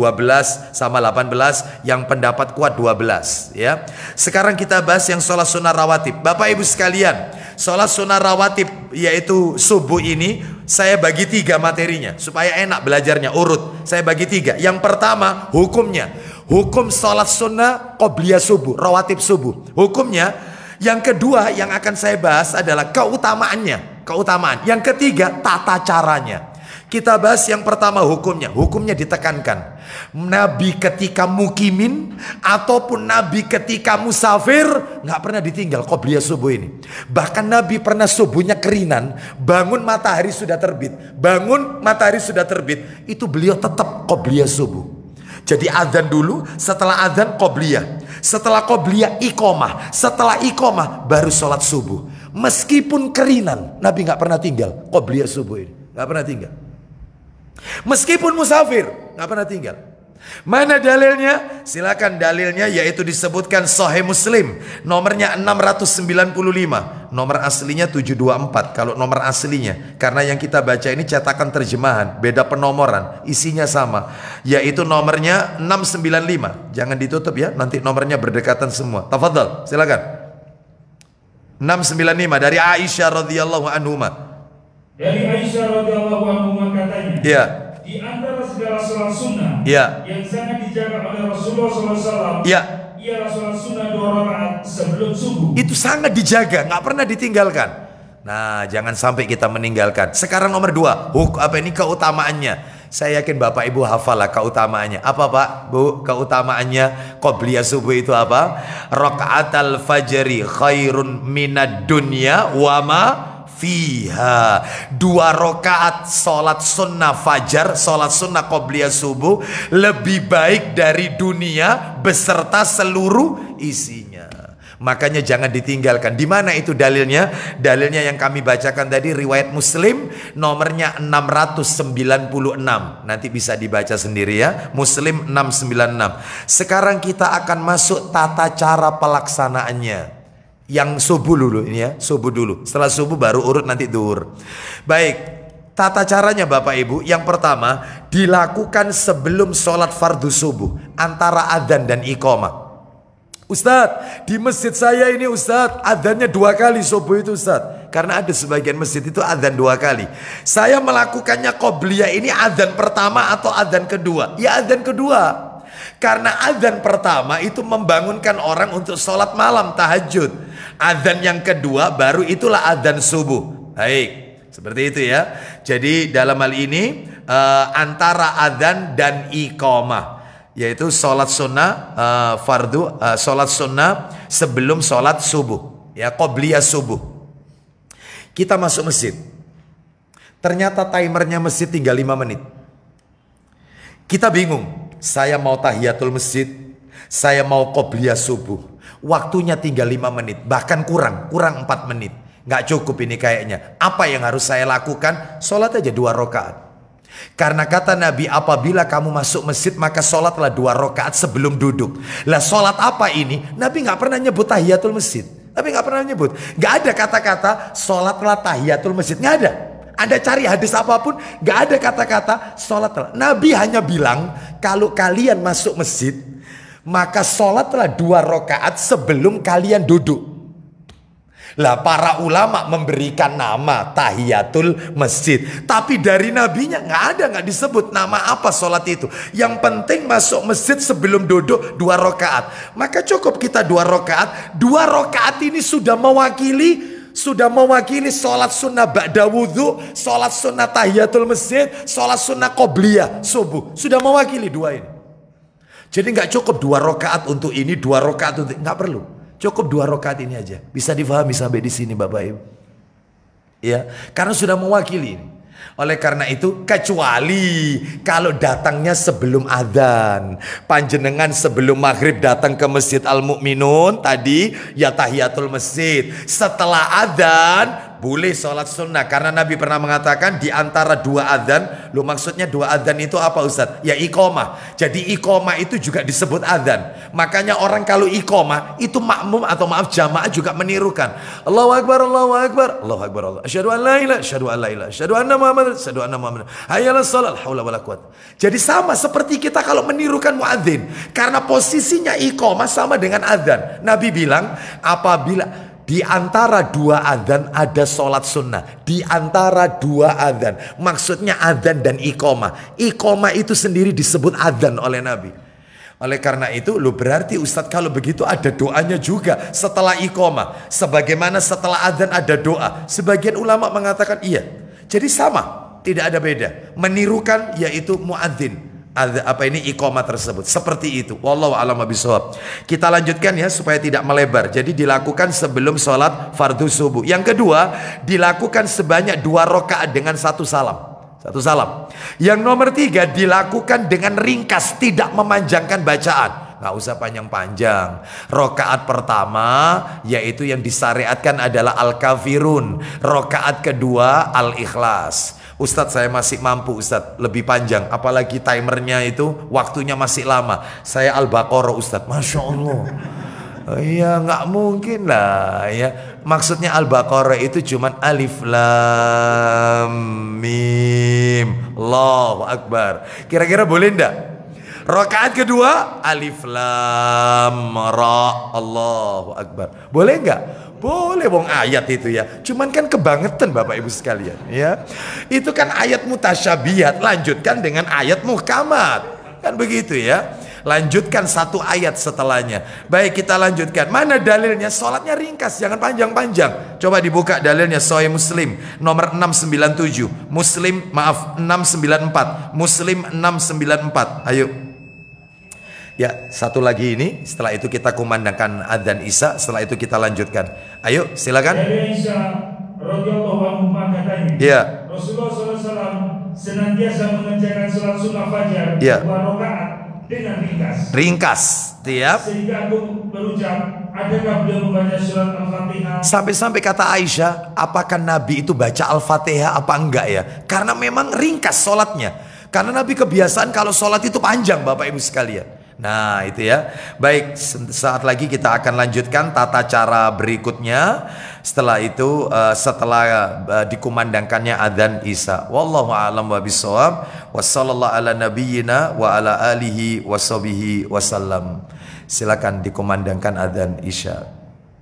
12 sama 18, yang pendapat kuat 12 ya. Sekarang kita bahas yang sholat sunnah rawatib. Bapak Ibu sekalian, sholat sunnah rawatib yaitu subuh ini saya bagi 3 materinya supaya enak belajarnya, urut. Saya bagi 3. Yang pertama hukumnya. Hukum sholat sunnah qobliyah subuh, rawatib subuh. Hukumnya. Yang kedua yang akan saya bahas adalah keutamaannya. Keutamaan. Yang ketiga tata caranya. Kita bahas yang pertama hukumnya. Hukumnya ditekankan. Nabi ketika mukimin ataupun Nabi ketika musafir nggak pernah ditinggal qobliyah subuh ini. Bahkan Nabi pernah subuhnya kerinan, bangun matahari sudah terbit. Bangun matahari sudah terbit, itu beliau tetap qobliyah subuh. Jadi adzan dulu, setelah adzan qobliyah. Setelah qobliyah iqomah. Setelah iqomah baru sholat subuh. Meskipun kerinan, Nabi nggak pernah tinggal qobliyah subuh ini. Nggak pernah tinggal. Meskipun musafir, nggak pernah tinggal. Mana dalilnya? Silakan dalilnya, yaitu disebutkan Sahih Muslim, nomornya 695, nomor aslinya 724. Kalau nomor aslinya, karena yang kita baca ini cetakan terjemahan, beda penomoran, isinya sama, yaitu nomornya 695. Jangan ditutup ya, nanti nomornya berdekatan semua. Tafadhal, silakan. 695 dari Aisyah radhiyallahu anhuma. Dari Aisyah radhiyallahu anha katanya, ya, di antara segala sholat sunnah ya, yang sangat dijaga oleh Rasulullah SAW, ya, ialah sholat sunnah 2 rakaat sebelum subuh. Itu sangat dijaga, nggak pernah ditinggalkan. Nah, jangan sampai kita meninggalkan. Sekarang nomor 2, apa ini keutamaannya? Saya yakin Bapak Ibu hafal lah keutamaannya. Apa Pak, Bu, keutamaannya qobliyah subuh itu apa? Raka'atal fajri khairun minad dunya wa ma fiha. 2 rakaat sholat sunnah fajar, sholat sunnah qobliyah subuh lebih baik dari dunia beserta seluruh isinya. Makanya jangan ditinggalkan. Di mana itu dalilnya? Dalilnya yang kami bacakan tadi, riwayat Muslim nomornya 696. Nanti bisa dibaca sendiri ya. Muslim 696. Sekarang kita akan masuk tata cara pelaksanaannya. Yang subuh dulu ini ya, subuh dulu. Setelah subuh baru urut nanti duhur. Baik, tata caranya Bapak Ibu. Yang pertama, dilakukan sebelum sholat fardu subuh, antara adzan dan iqamah. Ustadz, di masjid saya ini Ustadz, adzannya 2 kali subuh itu Ustadz. Karena ada sebagian masjid itu adzan 2 kali. Saya melakukannya qobliyah ini adzan pertama atau adzan kedua? Ya adzan kedua. Karena adzan pertama itu membangunkan orang untuk sholat malam, tahajud. Adzan yang kedua baru itulah adzan subuh. Baik, seperti itu ya. Jadi dalam hal ini antara adzan dan iqamah, yaitu sholat sunnah fardu, sholat sunnah sebelum sholat subuh, ya qobliyah subuh. Kita masuk masjid, ternyata timernya masjid tinggal 5 menit. Kita bingung, saya mau tahiyatul masjid, saya mau qobliyah subuh, waktunya tinggal 5 menit, bahkan kurang 4 menit. Nggak cukup ini kayaknya. Apa yang harus saya lakukan? Sholat aja 2 rakaat. Karena kata Nabi, apabila kamu masuk masjid maka sholatlah 2 rakaat sebelum duduk. Lah sholat apa ini? Nabi nggak pernah nyebut tahiyatul masjid. Nabi nggak pernah nyebut. Nggak ada kata-kata sholatlah tahiyatul masjid. Nggak ada. Anda cari hadis apapun, nggak ada kata-kata sholatlah. Nabi hanya bilang, kalau kalian masuk masjid maka sholatlah 2 rakaat sebelum kalian duduk. Lah para ulama memberikan nama tahiyatul masjid, tapi dari nabinya nggak disebut nama apa sholat itu. Yang penting masuk masjid sebelum duduk 2 rakaat. Maka cukup kita 2 rakaat. 2 rakaat ini sudah mewakili sholat sunnah ba'da wudhu, sholat sunnah tahiyatul masjid, sholat sunnah qobliyah subuh. Sudah mewakili 2 ini. Jadi nggak cukup 2 rakaat untuk ini, 2 rakaat untuk, nggak perlu. Cukup 2 rakaat ini aja. Bisa difahami sampai di sini Bapak Ibu. Ya, karena sudah mewakili ini. Oleh karena itu, kecuali kalau datangnya sebelum adzan, panjenengan sebelum maghrib datang ke Masjid Al-Mu'minun tadi, ya tahiyatul masjid. Setelah adzan boleh sholat sunnah, karena Nabi pernah mengatakan di antara 2 adzan. Loh, maksudnya 2 adzan itu apa Ustaz? Ya iqamah. Jadi iqamah itu juga disebut adzan. Makanya orang kalau iqamah itu makmum atau maaf jamaah juga menirukan. Allahu Akbar, Allahu Akbar, Allahu Akbar, Allah. Asyhadu an la ilaha, asyhadu an la ilaha, asyhadu anna Muhammad, asyhadu anna Muhammad. Hayyalas shalah, haula wala quwwata. Jadi sama seperti kita kalau menirukan muadzin, karena posisinya iqamah sama dengan adzan. Nabi bilang, apabila di antara 2 adzan ada sholat sunnah. Di antara 2 adzan, maksudnya adzan dan iqamah. Iqamah itu sendiri disebut adzan oleh Nabi. Oleh karena itu, lu berarti Ustadz kalau begitu ada doanya juga setelah iqamah. Sebagaimana setelah adzan ada doa. Sebagian ulama mengatakan iya. Jadi sama. tidak ada beda. Menirukan yaitu muadzin. Iqamah tersebut seperti itu. Wallahu a'lam bishawab. Kita lanjutkan ya supaya tidak melebar. Jadi dilakukan sebelum sholat fardu subuh. Yang kedua, dilakukan sebanyak 2 rakaat dengan 1 salam. 1 salam. Yang nomor 3, dilakukan dengan ringkas, tidak memanjangkan bacaan. Nggak usah panjang-panjang. Rakaat pertama yaitu yang disyariatkan adalah Al-Kafirun. Rakaat kedua Al-Ikhlas. Ustadz, saya masih mampu Ustadz, lebih panjang, apalagi timernya itu waktunya masih lama. Saya Al-Baqarah Ustadz. Masya Allah. Iya, nggak mungkin lah ya. Maksudnya Al-Baqarah itu cuman alif lam mim Allahu Akbar. Kira-kira boleh ndak? Rakaat kedua alif lam ra Allahu Akbar. Boleh nggak? Boleh, wong ayat itu ya. Cuman kan kebangetan Bapak Ibu sekalian ya. Itu kan ayat mutasyabihat, lanjutkan dengan ayat muhkamat. Kan begitu ya. Lanjutkan 1 ayat setelahnya. Baik, kita lanjutkan. Mana dalilnya? Sholatnya ringkas, jangan panjang-panjang. Coba dibuka dalilnya, Sahih Muslim nomor 697. Muslim, maaf, 694. Muslim 694. Ayo. Ya, satu lagi ini. Setelah itu kita kumandangkan adzan Isya. Setelah itu kita lanjutkan. Ayo, silakan. Dari Aisyah radhiyallahu anha katanya, ya, Rasulullah SAW senantiasa mengerjakan sholat sunnah fajar 2 rakaat dengan ringkas. Ringkas, tiap. Sehingga aku berucap, adakah beliau membaca surat Al-Fatihah? Sampai-sampai kata Aisyah, apakah Nabi itu baca Al-Fatihah apa enggak ya? Karena memang ringkas sholatnya. Karena Nabi kebiasaan kalau sholat itu panjang Bapak Ibu sekalian. Nah itu ya. Baik, saat lagi kita akan lanjutkan tata cara berikutnya. Setelah itu setelah dikumandangkannya adzan Isya. Wallahu a'lam bishawab. Wassallallahu ala nabiyyina wa ala alihi washabihi wasallam. Silakan dikumandangkan adzan Isya.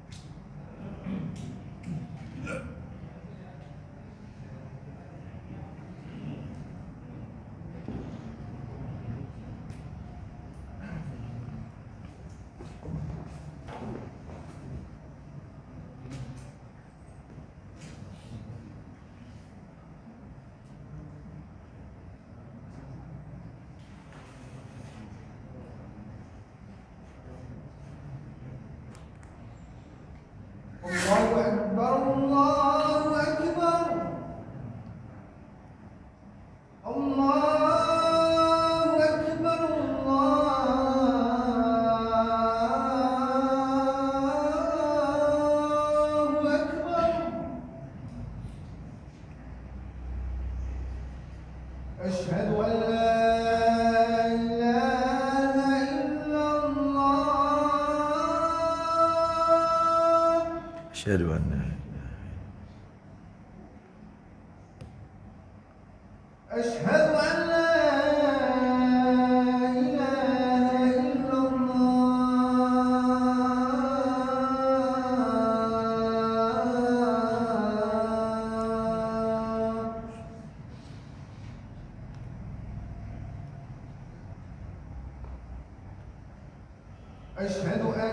Asyhadu an la أشهد أن لا إله إلا الله أشهد أن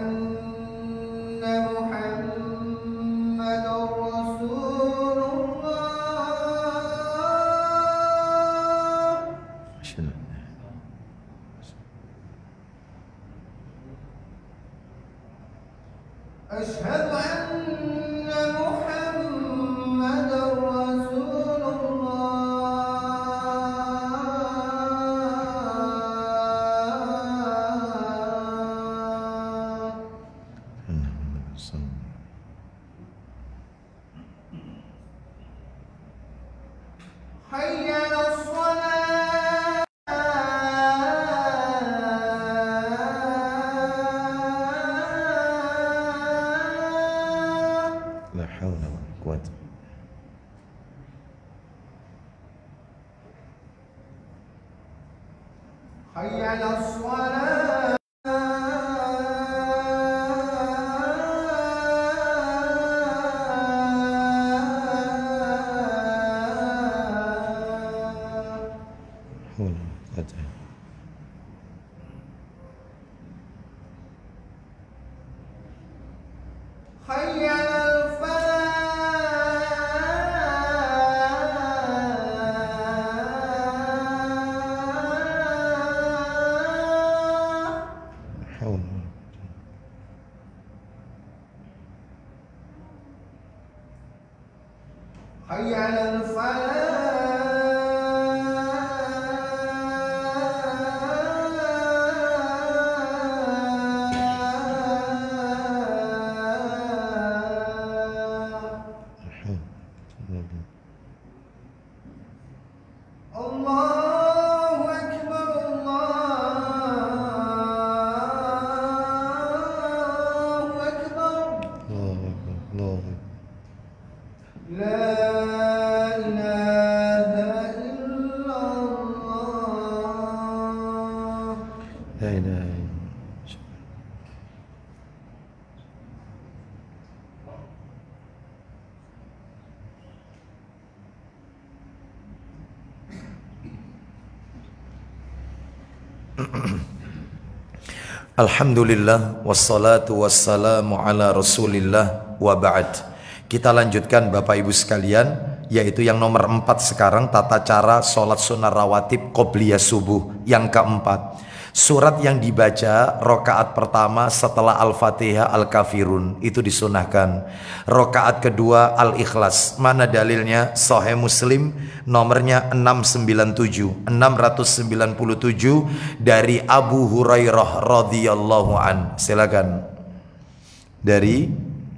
محمد رسول الله أشهد أن محمد رسول الله حي على الصلاة la haula wala quwwata. حي على الصلاة حي على الفلاح حي على الفلاح الله أكبر الله أكبر لا إله إلا الله لا إله إلا Alhamdulillah wassalatu wassalamu ala Rasulillah wa ba'd. Kita lanjutkan Bapak Ibu sekalian, yaitu yang nomor 4 sekarang, tata cara sholat sunnah rawatib qobliyah subuh. Yang keempat, surat yang dibaca rokaat pertama setelah Al-Fatihah Al-Kafirun itu disunahkan. Rokaat kedua Al-Ikhlas. Mana dalilnya? Sahih Muslim nomornya 697 dari Abu Hurairah radhiyallahu an. Silakan. Dari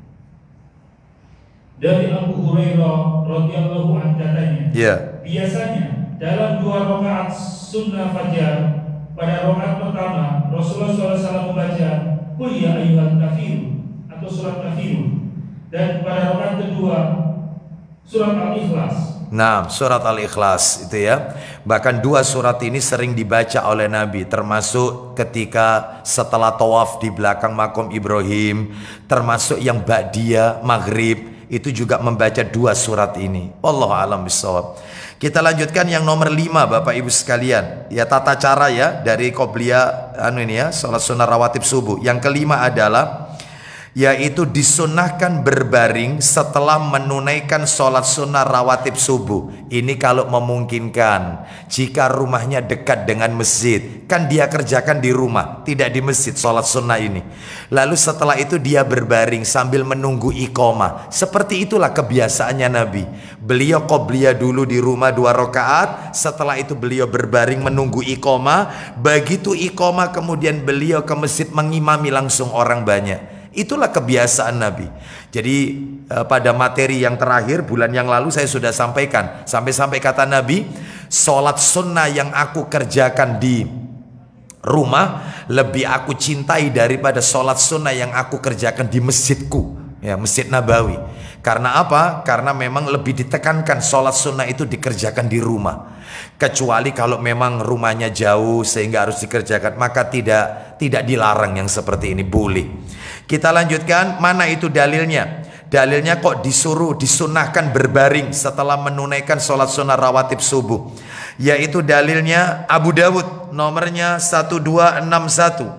Abu Hurairah radhiyallahu an katanya, ya. Biasanya dalam 2 rakaat sunnah fajar, pada rakaat pertama Rasulullah SAW membaca Qul ya ayyuhal kafirun atau surat Kafirun, dan pada rakaat kedua surat Al-Ikhlas. Nah, surat Al-Ikhlas itu ya. Bahkan 2 surat ini sering dibaca oleh Nabi, termasuk ketika setelah tawaf di belakang makom Ibrahim, termasuk yang ba'diyah maghrib itu juga membaca 2 surat ini. Wallahu a'lam bishawab. Kita lanjutkan yang nomor 5 Bapak Ibu sekalian. Ya, tata cara ya dari qobliyah salat sunnah rawatib subuh. Yang kelima adalah yaitu disunahkan berbaring setelah menunaikan sholat sunnah rawatib subuh. Ini kalau memungkinkan. Jika rumahnya dekat dengan masjid, kan dia kerjakan di rumah, tidak di masjid sholat sunnah ini. Lalu setelah itu dia berbaring sambil menunggu iqamah. Seperti itulah kebiasaannya Nabi. Beliau qobliyah dulu di rumah 2 rakaat, setelah itu beliau berbaring menunggu iqamah. Begitu iqamah kemudian beliau ke masjid mengimami langsung orang banyak. Itulah kebiasaan Nabi. Jadi pada materi yang terakhir bulan yang lalu saya sudah sampaikan, sampai kata Nabi, sholat sunnah yang aku kerjakan di rumah lebih aku cintai daripada sholat sunnah yang aku kerjakan di masjidku, ya, Masjid Nabawi. Karena apa? Karena memang lebih ditekankan sholat sunnah itu dikerjakan di rumah. Kecuali kalau memang rumahnya jauh sehingga harus dikerjakan, maka tidak dilarang yang seperti ini, boleh. Kita lanjutkan, mana itu dalilnya? Dalilnya kok disunahkan berbaring setelah menunaikan sholat sunnah rawatib subuh. Yaitu dalilnya Abu Dawud nomornya 1261,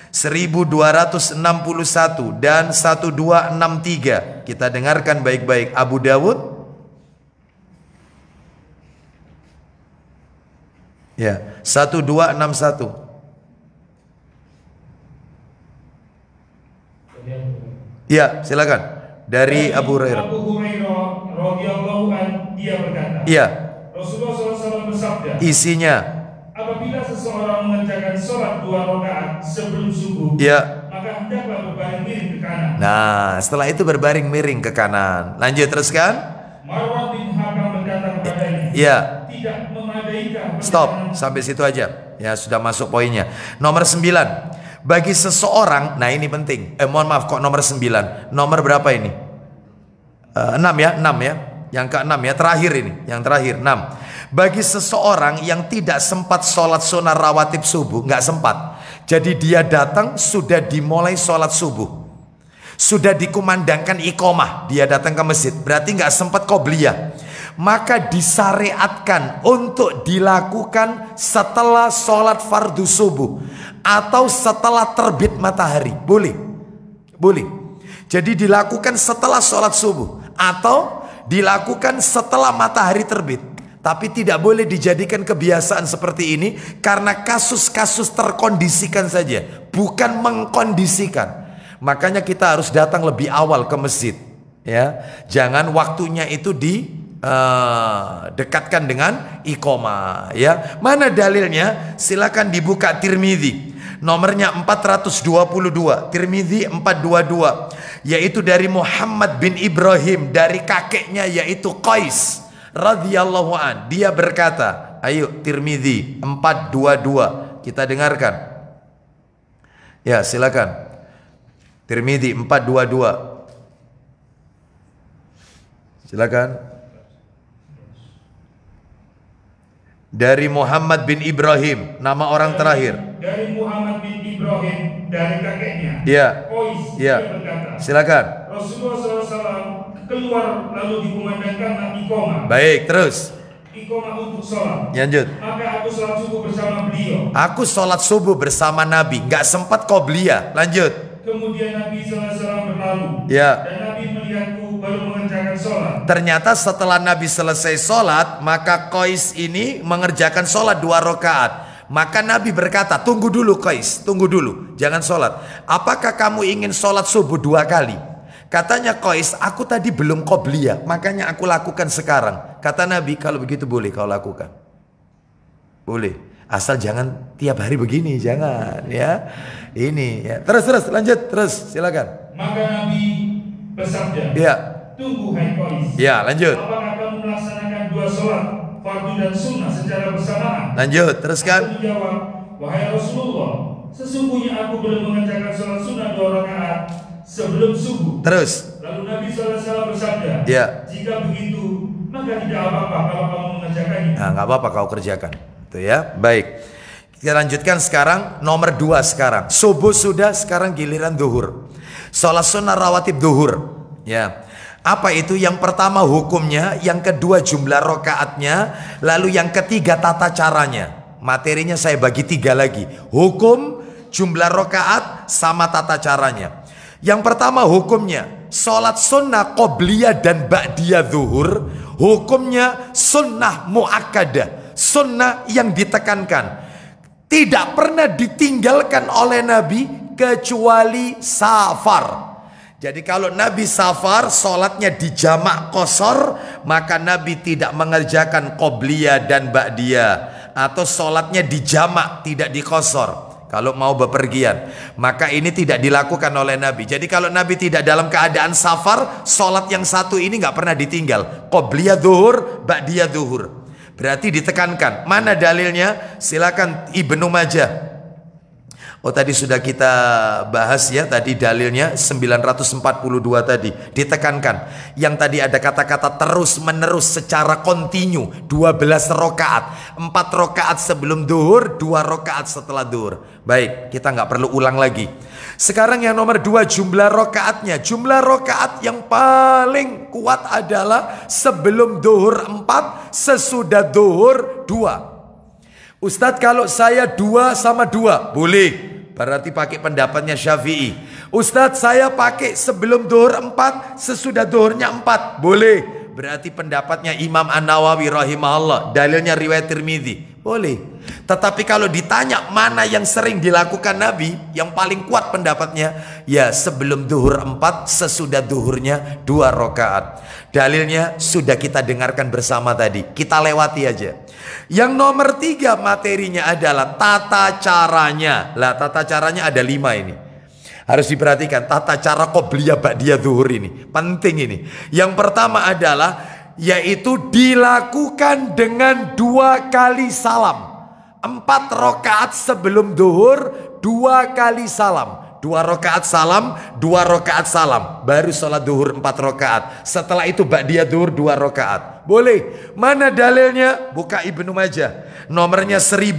1261 dan 1263. Kita dengarkan baik-baik. Abu Dawud ya 1261. Ya, silakan. Dari Abu Hurairah. Abu Hurairah radhiyallahu an, dia berkata, ya, Rasulullah SAW bersabda, isinya, apabila seseorang mengerjakan sholat 2 rakaat sebelum subuh, ya, maka hendaklah berbaring miring ke kanan. Nah, setelah itu berbaring miring ke kanan. Lanjut teruskan. Marwan bin Hakam berkata kepadanya, ya, tidak memadaikah? Stop, sampai situ aja. Ya, sudah masuk poinnya. Nomor 9. Bagi seseorang, nah ini penting. Mohon maaf, kok nomor 9? Nomor berapa ini? 6 ya, 6 ya. Yang ke-6 ya, terakhir ini. Yang terakhir, 6. Bagi seseorang yang tidak sempat sholat sunnah rawatib subuh, nggak sempat. Jadi dia datang, sudah dimulai sholat subuh, sudah dikumandangkan iqamah, dia datang ke masjid, berarti nggak sempat qobliyah. Maka disyariatkan untuk dilakukan setelah sholat fardu subuh atau setelah terbit matahari. Boleh, boleh. Jadi dilakukan setelah sholat subuh atau dilakukan setelah matahari terbit. Tapi tidak boleh dijadikan kebiasaan seperti ini, karena kasus-kasus terkondisikan saja, bukan mengkondisikan. Makanya kita harus datang lebih awal ke masjid, ya. Jangan waktunya itu dekatkan dengan iqomah ya. Mana dalilnya? Silakan dibuka Tirmidzi. Nomornya 422, Tirmidzi 422, yaitu dari Muhammad bin Ibrahim, dari kakeknya yaitu Qais radhiyallahu an. Dia berkata, ayo Tirmidzi 422 kita dengarkan. Ya, silakan. Tirmidzi 422. Silakan. Dari Muhammad bin Ibrahim, nama orang terakhir. Dari Muhammad bin Ibrahim, dari kakeknya. Ya. Qais, Ya. dia berkata, Silakan. Rasulullah SAW keluar lalu dikumandangkan iqomah. Baik, terus. Iqomah untuk sholat. Lanjut. Maka aku sholat subuh bersama beliau. Aku sholat subuh bersama Nabi, nggak sempat qobliyah. Lanjut. Kemudian Nabi SAW berlalu. Ya. Dan Nabi melihatku baru mengerjakan sholat. Ternyata setelah Nabi selesai sholat, maka Qais ini mengerjakan sholat 2 rakaat. Maka Nabi berkata, tunggu dulu Qais, tunggu dulu, jangan sholat. Apakah kamu ingin sholat subuh 2 kali? Katanya Qais, aku tadi belum qobliyah, makanya aku lakukan sekarang. Kata Nabi, kalau begitu boleh kau lakukan. Boleh, asal jangan tiap hari begini, jangan ya. Ini ya. Terus lanjut, terus silakan. Maka Nabi bersabda, Ya. tunggu hai Qais. Ya, lanjut. Apakah kamu melaksanakan 2 sholat fardu dan sunnah secara bersamaan? Lanjut, teruskan. Aku menjawab, wahai Rasulullah, sesungguhnya aku belum mengerjakan sholat sunnah 2 rakaat sebelum subuh. Terus. Lalu Nabi SAW bersabda, Ya. jika begitu, maka tidak apa-apa kalau kamu mengerjakannya. Nah, nggak apa-apa kau kerjakan. Itu ya. Baik. Kita lanjutkan sekarang nomor 2 sekarang. Subuh sudah, sekarang giliran duhur. Sholat sunnah rawatib duhur. Ya. Apa itu? Yang pertama hukumnya, yang kedua jumlah rokaatnya, lalu yang ketiga tata caranya. Materinya saya bagi 3 lagi. Hukum, jumlah rokaat, sama tata caranya. Yang pertama hukumnya, sholat sunnah qobliyah dan ba'diyah zuhur, hukumnya sunnah mu'akkadah, sunnah yang ditekankan. Tidak pernah ditinggalkan oleh Nabi kecuali safar. Jadi kalau Nabi safar, sholatnya di jamak qasar, maka Nabi tidak mengerjakan qobliyah dan ba'diyah. Atau sholatnya di jamak, tidak di qasar. Kalau mau bepergian, maka ini tidak dilakukan oleh Nabi. Jadi kalau Nabi tidak dalam keadaan safar, sholat yang satu ini nggak pernah ditinggal. Qobliyah zuhur, ba'diyah zuhur. Berarti ditekankan. Mana dalilnya? Silakan Ibnu Majah. Oh, tadi sudah kita bahas ya, tadi dalilnya 942 tadi ditekankan. Yang tadi ada kata-kata terus menerus secara kontinu, 12 rakaat, 4 rakaat sebelum duhur, 2 rakaat setelah duhur. Baik, kita nggak perlu ulang lagi. Sekarang yang nomor 2, jumlah rakaatnya. Jumlah rakaat yang paling kuat adalah sebelum duhur 4, sesudah duhur 2. Ustadz, kalau saya 2 sama 2 boleh. Berarti pakai pendapatnya Syafi'i. Ustadz, saya pakai sebelum duhur 4, sesudah duhurnya 4. Boleh. Berarti pendapatnya Imam An-Nawawi rahimahullah. Dalilnya riwayat Tirmidzi. Boleh. Tetapi kalau ditanya mana yang sering dilakukan Nabi, yang paling kuat pendapatnya, ya sebelum duhur 4, sesudah duhurnya 2 rakaat. Dalilnya sudah kita dengarkan bersama tadi. Kita lewati aja. Yang nomor 3 materinya adalah tata caranya. Lah, tata caranya ada 5 ini. Harus diperhatikan tata cara qobliyah ba'diyah zuhur ini. Penting ini. Yang pertama adalah yaitu dilakukan dengan 2 kali salam. 4 rakaat sebelum duhur, 2 kali salam. 2 rakaat salam, 2 rakaat salam. Baru sholat duhur 4 rakaat. Setelah itu ba'diyah duhur 2 rakaat. Boleh. Mana dalilnya? Buka Ibnu Majah. Nomornya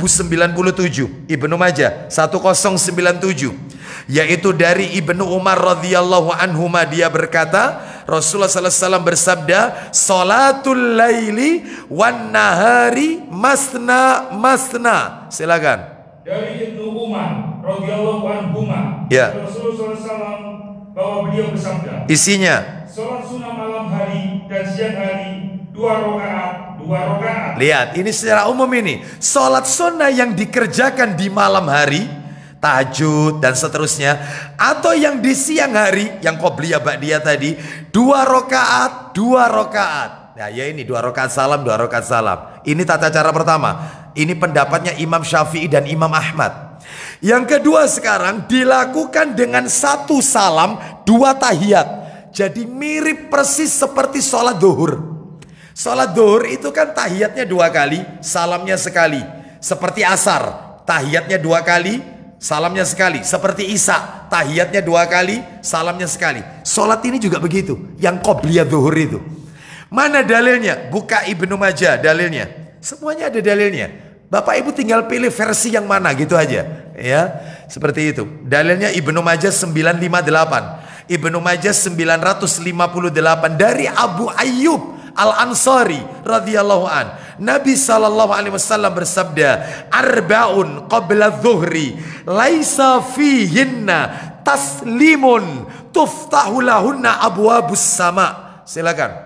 1097. Ibnu Majah 1097. Yaitu dari Ibnu Umar radhiyallahu anhuma, dia berkata, Rasulullah sallallahu alaihi wasallam bersabda, "Sholatul laili wan nahari masna masna." Silakan. Dari Ibnu Umar radhiyallahu anhuma, Ya. Rasulullah SAW bahwa beliau bersabda, Isinya. sholat sunnah malam hari dan siang hari 2 rakaat, 2 rakaat. Lihat, ini secara umum ini. Sholat sunnah yang dikerjakan di malam hari, tahajud dan seterusnya, atau yang di siang hari, yang qobliyah ba'diyah tadi, 2 rakaat, 2 rakaat. Nah, ya ini 2 rakaat salam, 2 rakaat salam. Ini tata cara pertama. Ini pendapatnya Imam Syafi'i dan Imam Ahmad. Yang kedua sekarang dilakukan dengan 1 salam, 2 tahiyat. Jadi mirip persis seperti sholat duhur. Sholat duhur itu kan tahiyatnya 2 kali, salamnya sekali. Seperti asar, tahiyatnya 2 kali, salamnya sekali. Seperti isya, tahiyatnya 2 kali, salamnya sekali. Sholat ini juga begitu, yang qobliyah duhur itu. Mana dalilnya? Buka Ibnu Majah dalilnya. Semuanya ada dalilnya. Bapak Ibu tinggal pilih versi yang mana gitu aja. Ya, seperti itu. Dalilnya Ibnu Majah 958. Ibnu Majah 958 dari Abu Ayyub Al-Ansari radhiyallahu an. Nabi sallallahu alaihi wasallam bersabda, "Arba'un qabla dhuhri laisa fihinna taslimun tuftahu lahunna abwabus sama." Silakan.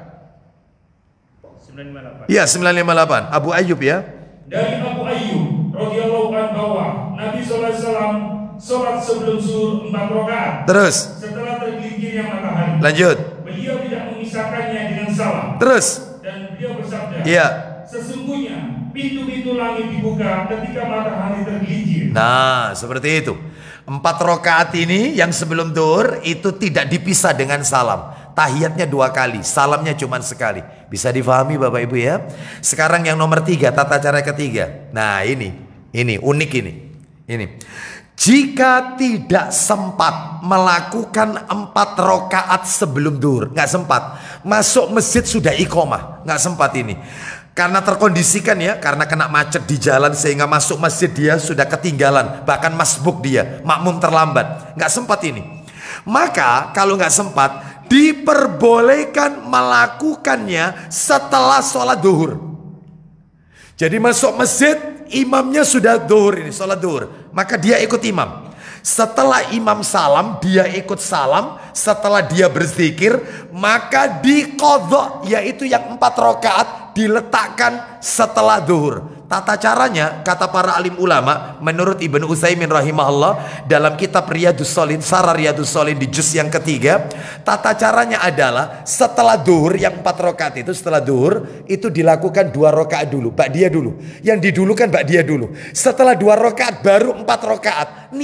958. Iya, 958. Abu Ayyub ya. Dari Abu Ayyub radhiyallahu anhu bahwa Nabi sallallahu alaihi wasallam sholat sebelum zuhur 4 rakaat. Terus. Setelah tergelincirnya matahari. Lanjut. Beliau tidak memisahkannya dengan salam. Terus. Dan beliau bersabda, Iya. sesungguhnya pintu-pintu langit dibuka ketika matahari tergelincir. Nah, seperti itu. 4 rakaat ini yang sebelum duhur itu tidak dipisah dengan salam. Tahiyatnya 2 kali, salamnya cuma sekali. Bisa difahami Bapak Ibu ya. Sekarang yang nomor 3, tata cara ketiga. Nah ini unik ini. Jika tidak sempat melakukan 4 rakaat sebelum duhur, nggak sempat. Masuk masjid sudah iqomah, nggak sempat ini. Karena terkondisikan ya, karena kena macet di jalan sehingga masuk masjid dia sudah ketinggalan, bahkan masbuk dia, makmum terlambat, nggak sempat ini. Maka kalau nggak sempat, diperbolehkan melakukannya setelah sholat duhur. Jadi masuk masjid, imamnya sudah duhur ini, sholat duhur, maka dia ikut imam. Setelah imam salam, dia ikut salam. Setelah dia berzikir, maka diqadha, yaitu yang 4 rakaat diletakkan setelah duhur. Tata caranya, kata para alim ulama, menurut Ibnu Utsaimin rahimahullah dalam kitab Riyadhus Shalihin, Sarah Riyadhus Shalihin di juz yang ketiga, tata caranya adalah setelah duhur yang 4 rakaat itu, setelah duhur itu dilakukan 2 rakaat dulu, ba'diyah dulu. Yang didulukan ba'diyah dulu. Setelah 2 rakaat baru 4 rakaat.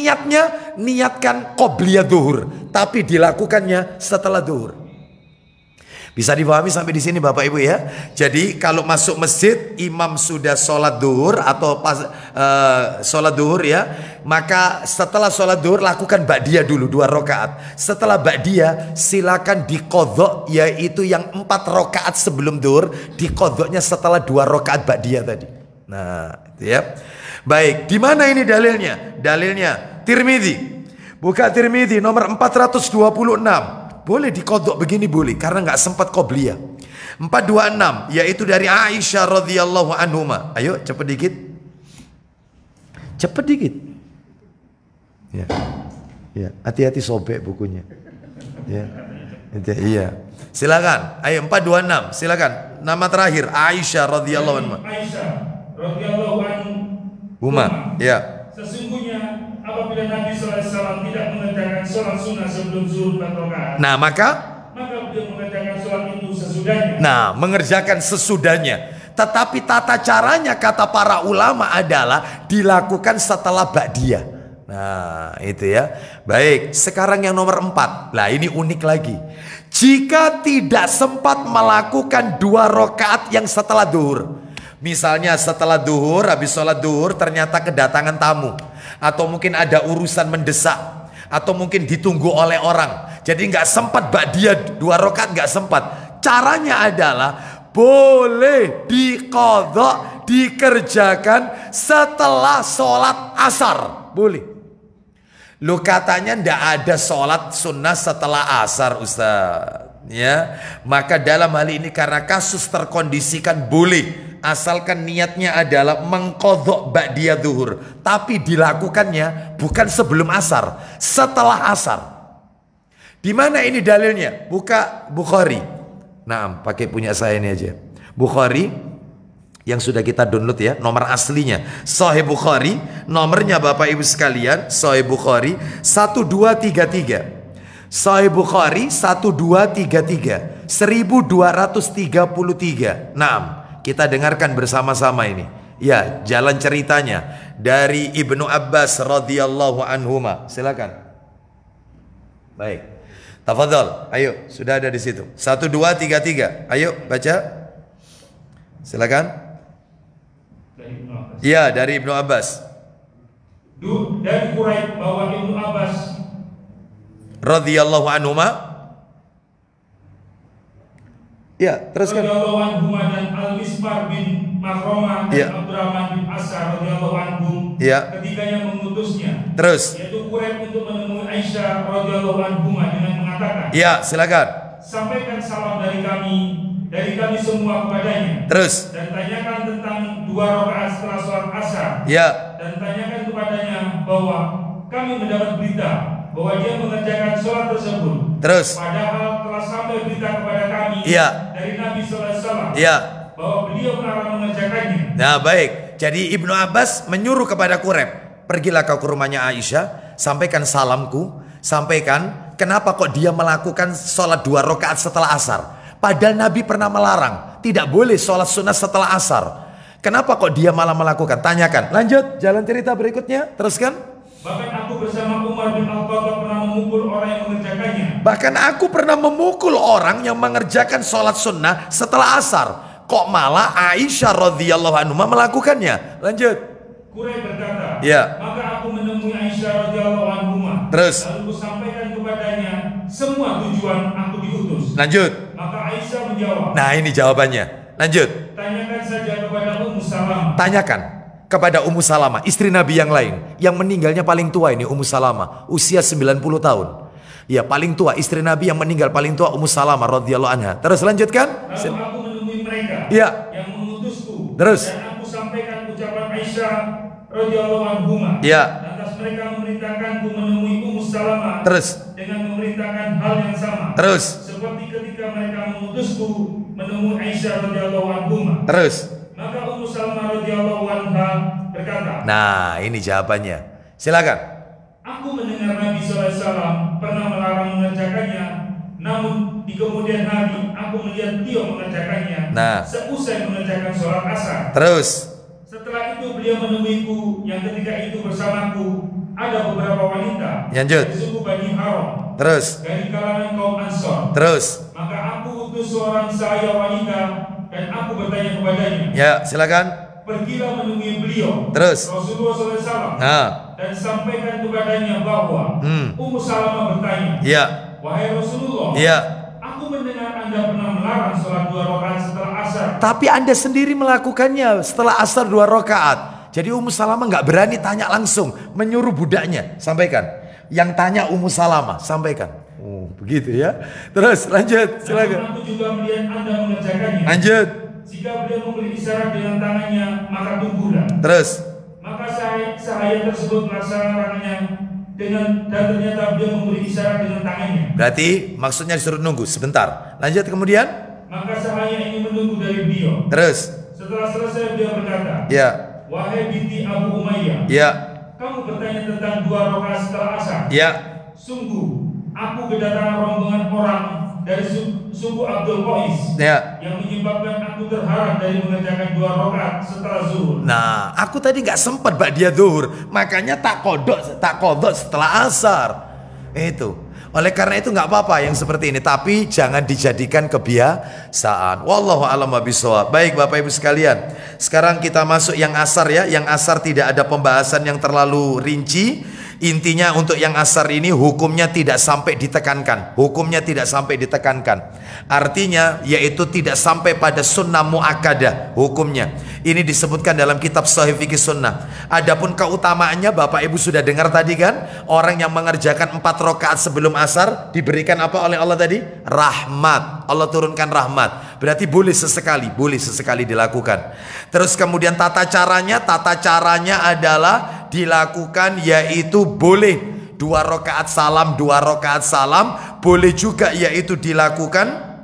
Niatkan qobliyah duhur, tapi dilakukannya setelah duhur. Bisa dipahami sampai di sini Bapak Ibu ya. Jadi kalau masuk masjid imam sudah sholat duhur atau pas sholat duhur ya, maka setelah sholat duhur lakukan ba'diyah dulu 2 rakaat. Setelah ba'diyah silakan diqadha, yaitu yang 4 rakaat sebelum duhur diqadhanya setelah 2 rakaat ba'diyah tadi. Nah, itu ya. Baik, di mana ini dalilnya? Dalilnya Tirmidzi. Buka Tirmidzi nomor 426. Boleh dikodok begini boleh, karena nggak sempat qobliyah. 426, yaitu dari Aisyah radhiyallahu anhuma. Ayo cepet dikit. Cepet dikit. Ya. Ya, hati-hati sobek bukunya. Ya. Iya. Silakan. Ayo 426, silakan. Nama terakhir Aisyah radhiyallahu anha. Aisyah radhiyallahu anha. Ya. Sesungguhnya apabila Nabi SAW tidak mengerjakan sholat sunnah sebelum zuhur 4 rakaat, nah maka beliau mengerjakan sholat itu sesudahnya. Nah, mengerjakan sesudahnya. Tetapi tata caranya kata para ulama adalah dilakukan setelah ba'diyah. Nah, itu ya. Baik, sekarang yang nomor 4. Lah, ini unik lagi. Jika tidak sempat melakukan 2 rakaat yang setelah duhur. Misalnya setelah duhur, habis sholat duhur ternyata kedatangan tamu, atau mungkin ada urusan mendesak, atau mungkin ditunggu oleh orang, jadi nggak sempat ba'diyah 2 rakaat, nggak sempat. Caranya adalah boleh diqadha, dikerjakan setelah sholat asar, boleh. Lu katanya ndak ada sholat sunnah setelah asar Ustaz, ya. Maka dalam hal ini karena kasus terkondisikan boleh, asalkan niatnya adalah mengqadha ba'diyah zuhur, tapi dilakukannya bukan sebelum asar, setelah asar. Di mana ini dalilnya? Buka Bukhari. Nah, pakai punya saya ini aja. Bukhari yang sudah kita download ya, nomor aslinya Sahih Bukhari, nomornya Bapak Ibu sekalian, Sahih Bukhari 1233. Sahih Bukhari 1233. 1233. Naam, kita dengarkan bersama-sama ini. Ya, jalan ceritanya dari Ibnu Abbas radhiyallahu anhuma. Silakan. Baik. Tafadhol. Ayo, sudah ada di situ. 1 2 3 3. Ayo baca. Silakan. Iya, dari Ibnu Abbas. Dari Quraib bahwa Ibnu Abbas radhiyallahu anhuma. Ya, teruskan. Radhiyallahu anhuma dan Al-Mismar bin Makromah dan Abdurrahman bin Asar radhiyallahu anhum ketiganya mengutusnya. Terus. Yaitu Quraib untuk menemui Aisyah radhiyallahu anhuma dengan mengatakan. Ya, silakan. Sampaikan salam dari kami semua kepadanya. Terus. Dan tanyakan tentang 2 rakaat setelah sholat asar. Ya. Dan tanyakan kepadanya bahwa kami mendapat berita bahwa dia mengerjakan sholat tersebut. Terus. Padahal telah sampai berita kepada kami dari Nabi SAW bahwa beliau melarang mengerjakannya. Nah, baik. Jadi Ibnu Abbas menyuruh kepada Quraib, pergilah kau ke rumahnya Aisyah, sampaikan salamku, sampaikan kenapa kok dia melakukan sholat 2 rakaat setelah asar. Padahal Nabi pernah melarang, tidak boleh sholat sunnah setelah asar. Kenapa kok dia malah melakukan? Tanyakan. Lanjut, jalan cerita berikutnya, teruskan. Bahkan aku bersama Umar bin Al-Khattab pernah memukul orang yang mengerjakannya. Bahkan aku pernah memukul orang yang mengerjakan sholat sunnah setelah asar. Kok malah Aisyah radhiyallahu anha melakukannya? Lanjut. Quraib berkata, ya. Maka aku menemui Aisyah radhiyallahu anha. Terus. Lalu kusampaikan kepadanya semua tujuan aku diutus. Lanjut. Maka Aisyah menjawab. Nah, ini jawabannya. Lanjut. Tanyakan saja kepada Ummu Salamah. Tanyakan kepada Ummu Salamah, istri Nabi yang lain, yang meninggalnya paling tua ini Ummu Salamah, usia 90 tahun. Ya, paling tua, istri Nabi yang meninggal paling tua Ummu Salamah radhiyallahu anha. Terus lanjutkan. Lalu aku menemui mereka yang mengutusku. Terus. Dan aku sampaikan ucapan Aisyah radhiyallahu anha. Lantas mereka memerintahkanku menemui Ummu Salamah. Terus. Dengan memerintahkan hal yang sama. Terus. Seperti ketika mereka mengutusku menemui Aisyah radhiyallahu anha. Terus. Maka Ummu Salamah radhiyallahu anha berkata. Nah, ini jawabannya. Silakan. Aku mendengar Nabi SAW pernah melarang mengerjakannya, namun di kemudian hari aku melihat beliau mengerjakannya. Seusai mengerjakan sholat asar. Terus. Setelah itu beliau menemuiku yang ketika itu bersamaku ada beberapa wanita dari suku Bani Haram. Terus. Dari kalangan kaum Ansor. Terus. Maka aku utus seorang sahaya wanita dan aku bertanya kepadanya. Ya, silakan. Pergilah menemui beliau. Terus. Rasulullah SAW. Dan sampaikan kepadanya bahwa Ummu Salamah bertanya. Wahai Rasulullah. Aku mendengar Anda pernah melarang sholat 2 rakaat setelah asar. Tapi Anda sendiri melakukannya setelah asar 2 rakaat. Jadi Ummu Salamah nggak berani tanya langsung, menyuruh budaknya sampaikan. Yang tanya Ummu Salamah sampaikan. Oh, begitu ya. Terus lanjut, silakan. Aku juga melihat Anda mengerjakannya. Lanjut. Jika beliau memberi isyarat dengan tangannya, maka tunggulah. Terus. Maka sahaya tersebut melaksanakannya dan ternyata beliau memberi isyarat dengan tangannya. Berarti maksudnya disuruh nunggu sebentar. Lanjut kemudian. Maka sahaya ini menunggu dari beliau. Terus. Setelah selesai beliau berkata. Wahai binti Abu Umayyah. Kamu bertanya tentang 2 rakaat setelah asar. Sungguh aku kedatangan rombongan orang dari suku Abdul Qais yang menyebabkan aku terhalang dari mengerjakan 2 rakaat setelah zuhur. Nah, aku tadi nggak sempat ba'diyah zuhur, makanya tak kodok setelah asar. Itu. Oleh karena itu nggak apa-apa yang seperti ini, tapi jangan dijadikan kebiasaan. Wallahu a'lam bishawab. Baik Bapak Ibu sekalian, sekarang kita masuk yang asar ya. Yang asar tidak ada pembahasan yang terlalu rinci. Intinya untuk yang asar ini hukumnya tidak sampai ditekankan. Hukumnya tidak sampai ditekankan. Artinya yaitu tidak sampai pada sunnah muakkadah hukumnya. Ini disebutkan dalam kitab Sahih Fikih Sunnah. Adapun keutamaannya Bapak Ibu sudah dengar tadi kan, orang yang mengerjakan 4 rakaat sebelum asar diberikan apa oleh Allah tadi? Rahmat. Allah turunkan rahmat. Berarti boleh sesekali dilakukan. Terus kemudian tata caranya adalah dilakukan yaitu boleh 2 rakaat salam, 2 rakaat salam. Boleh juga yaitu dilakukan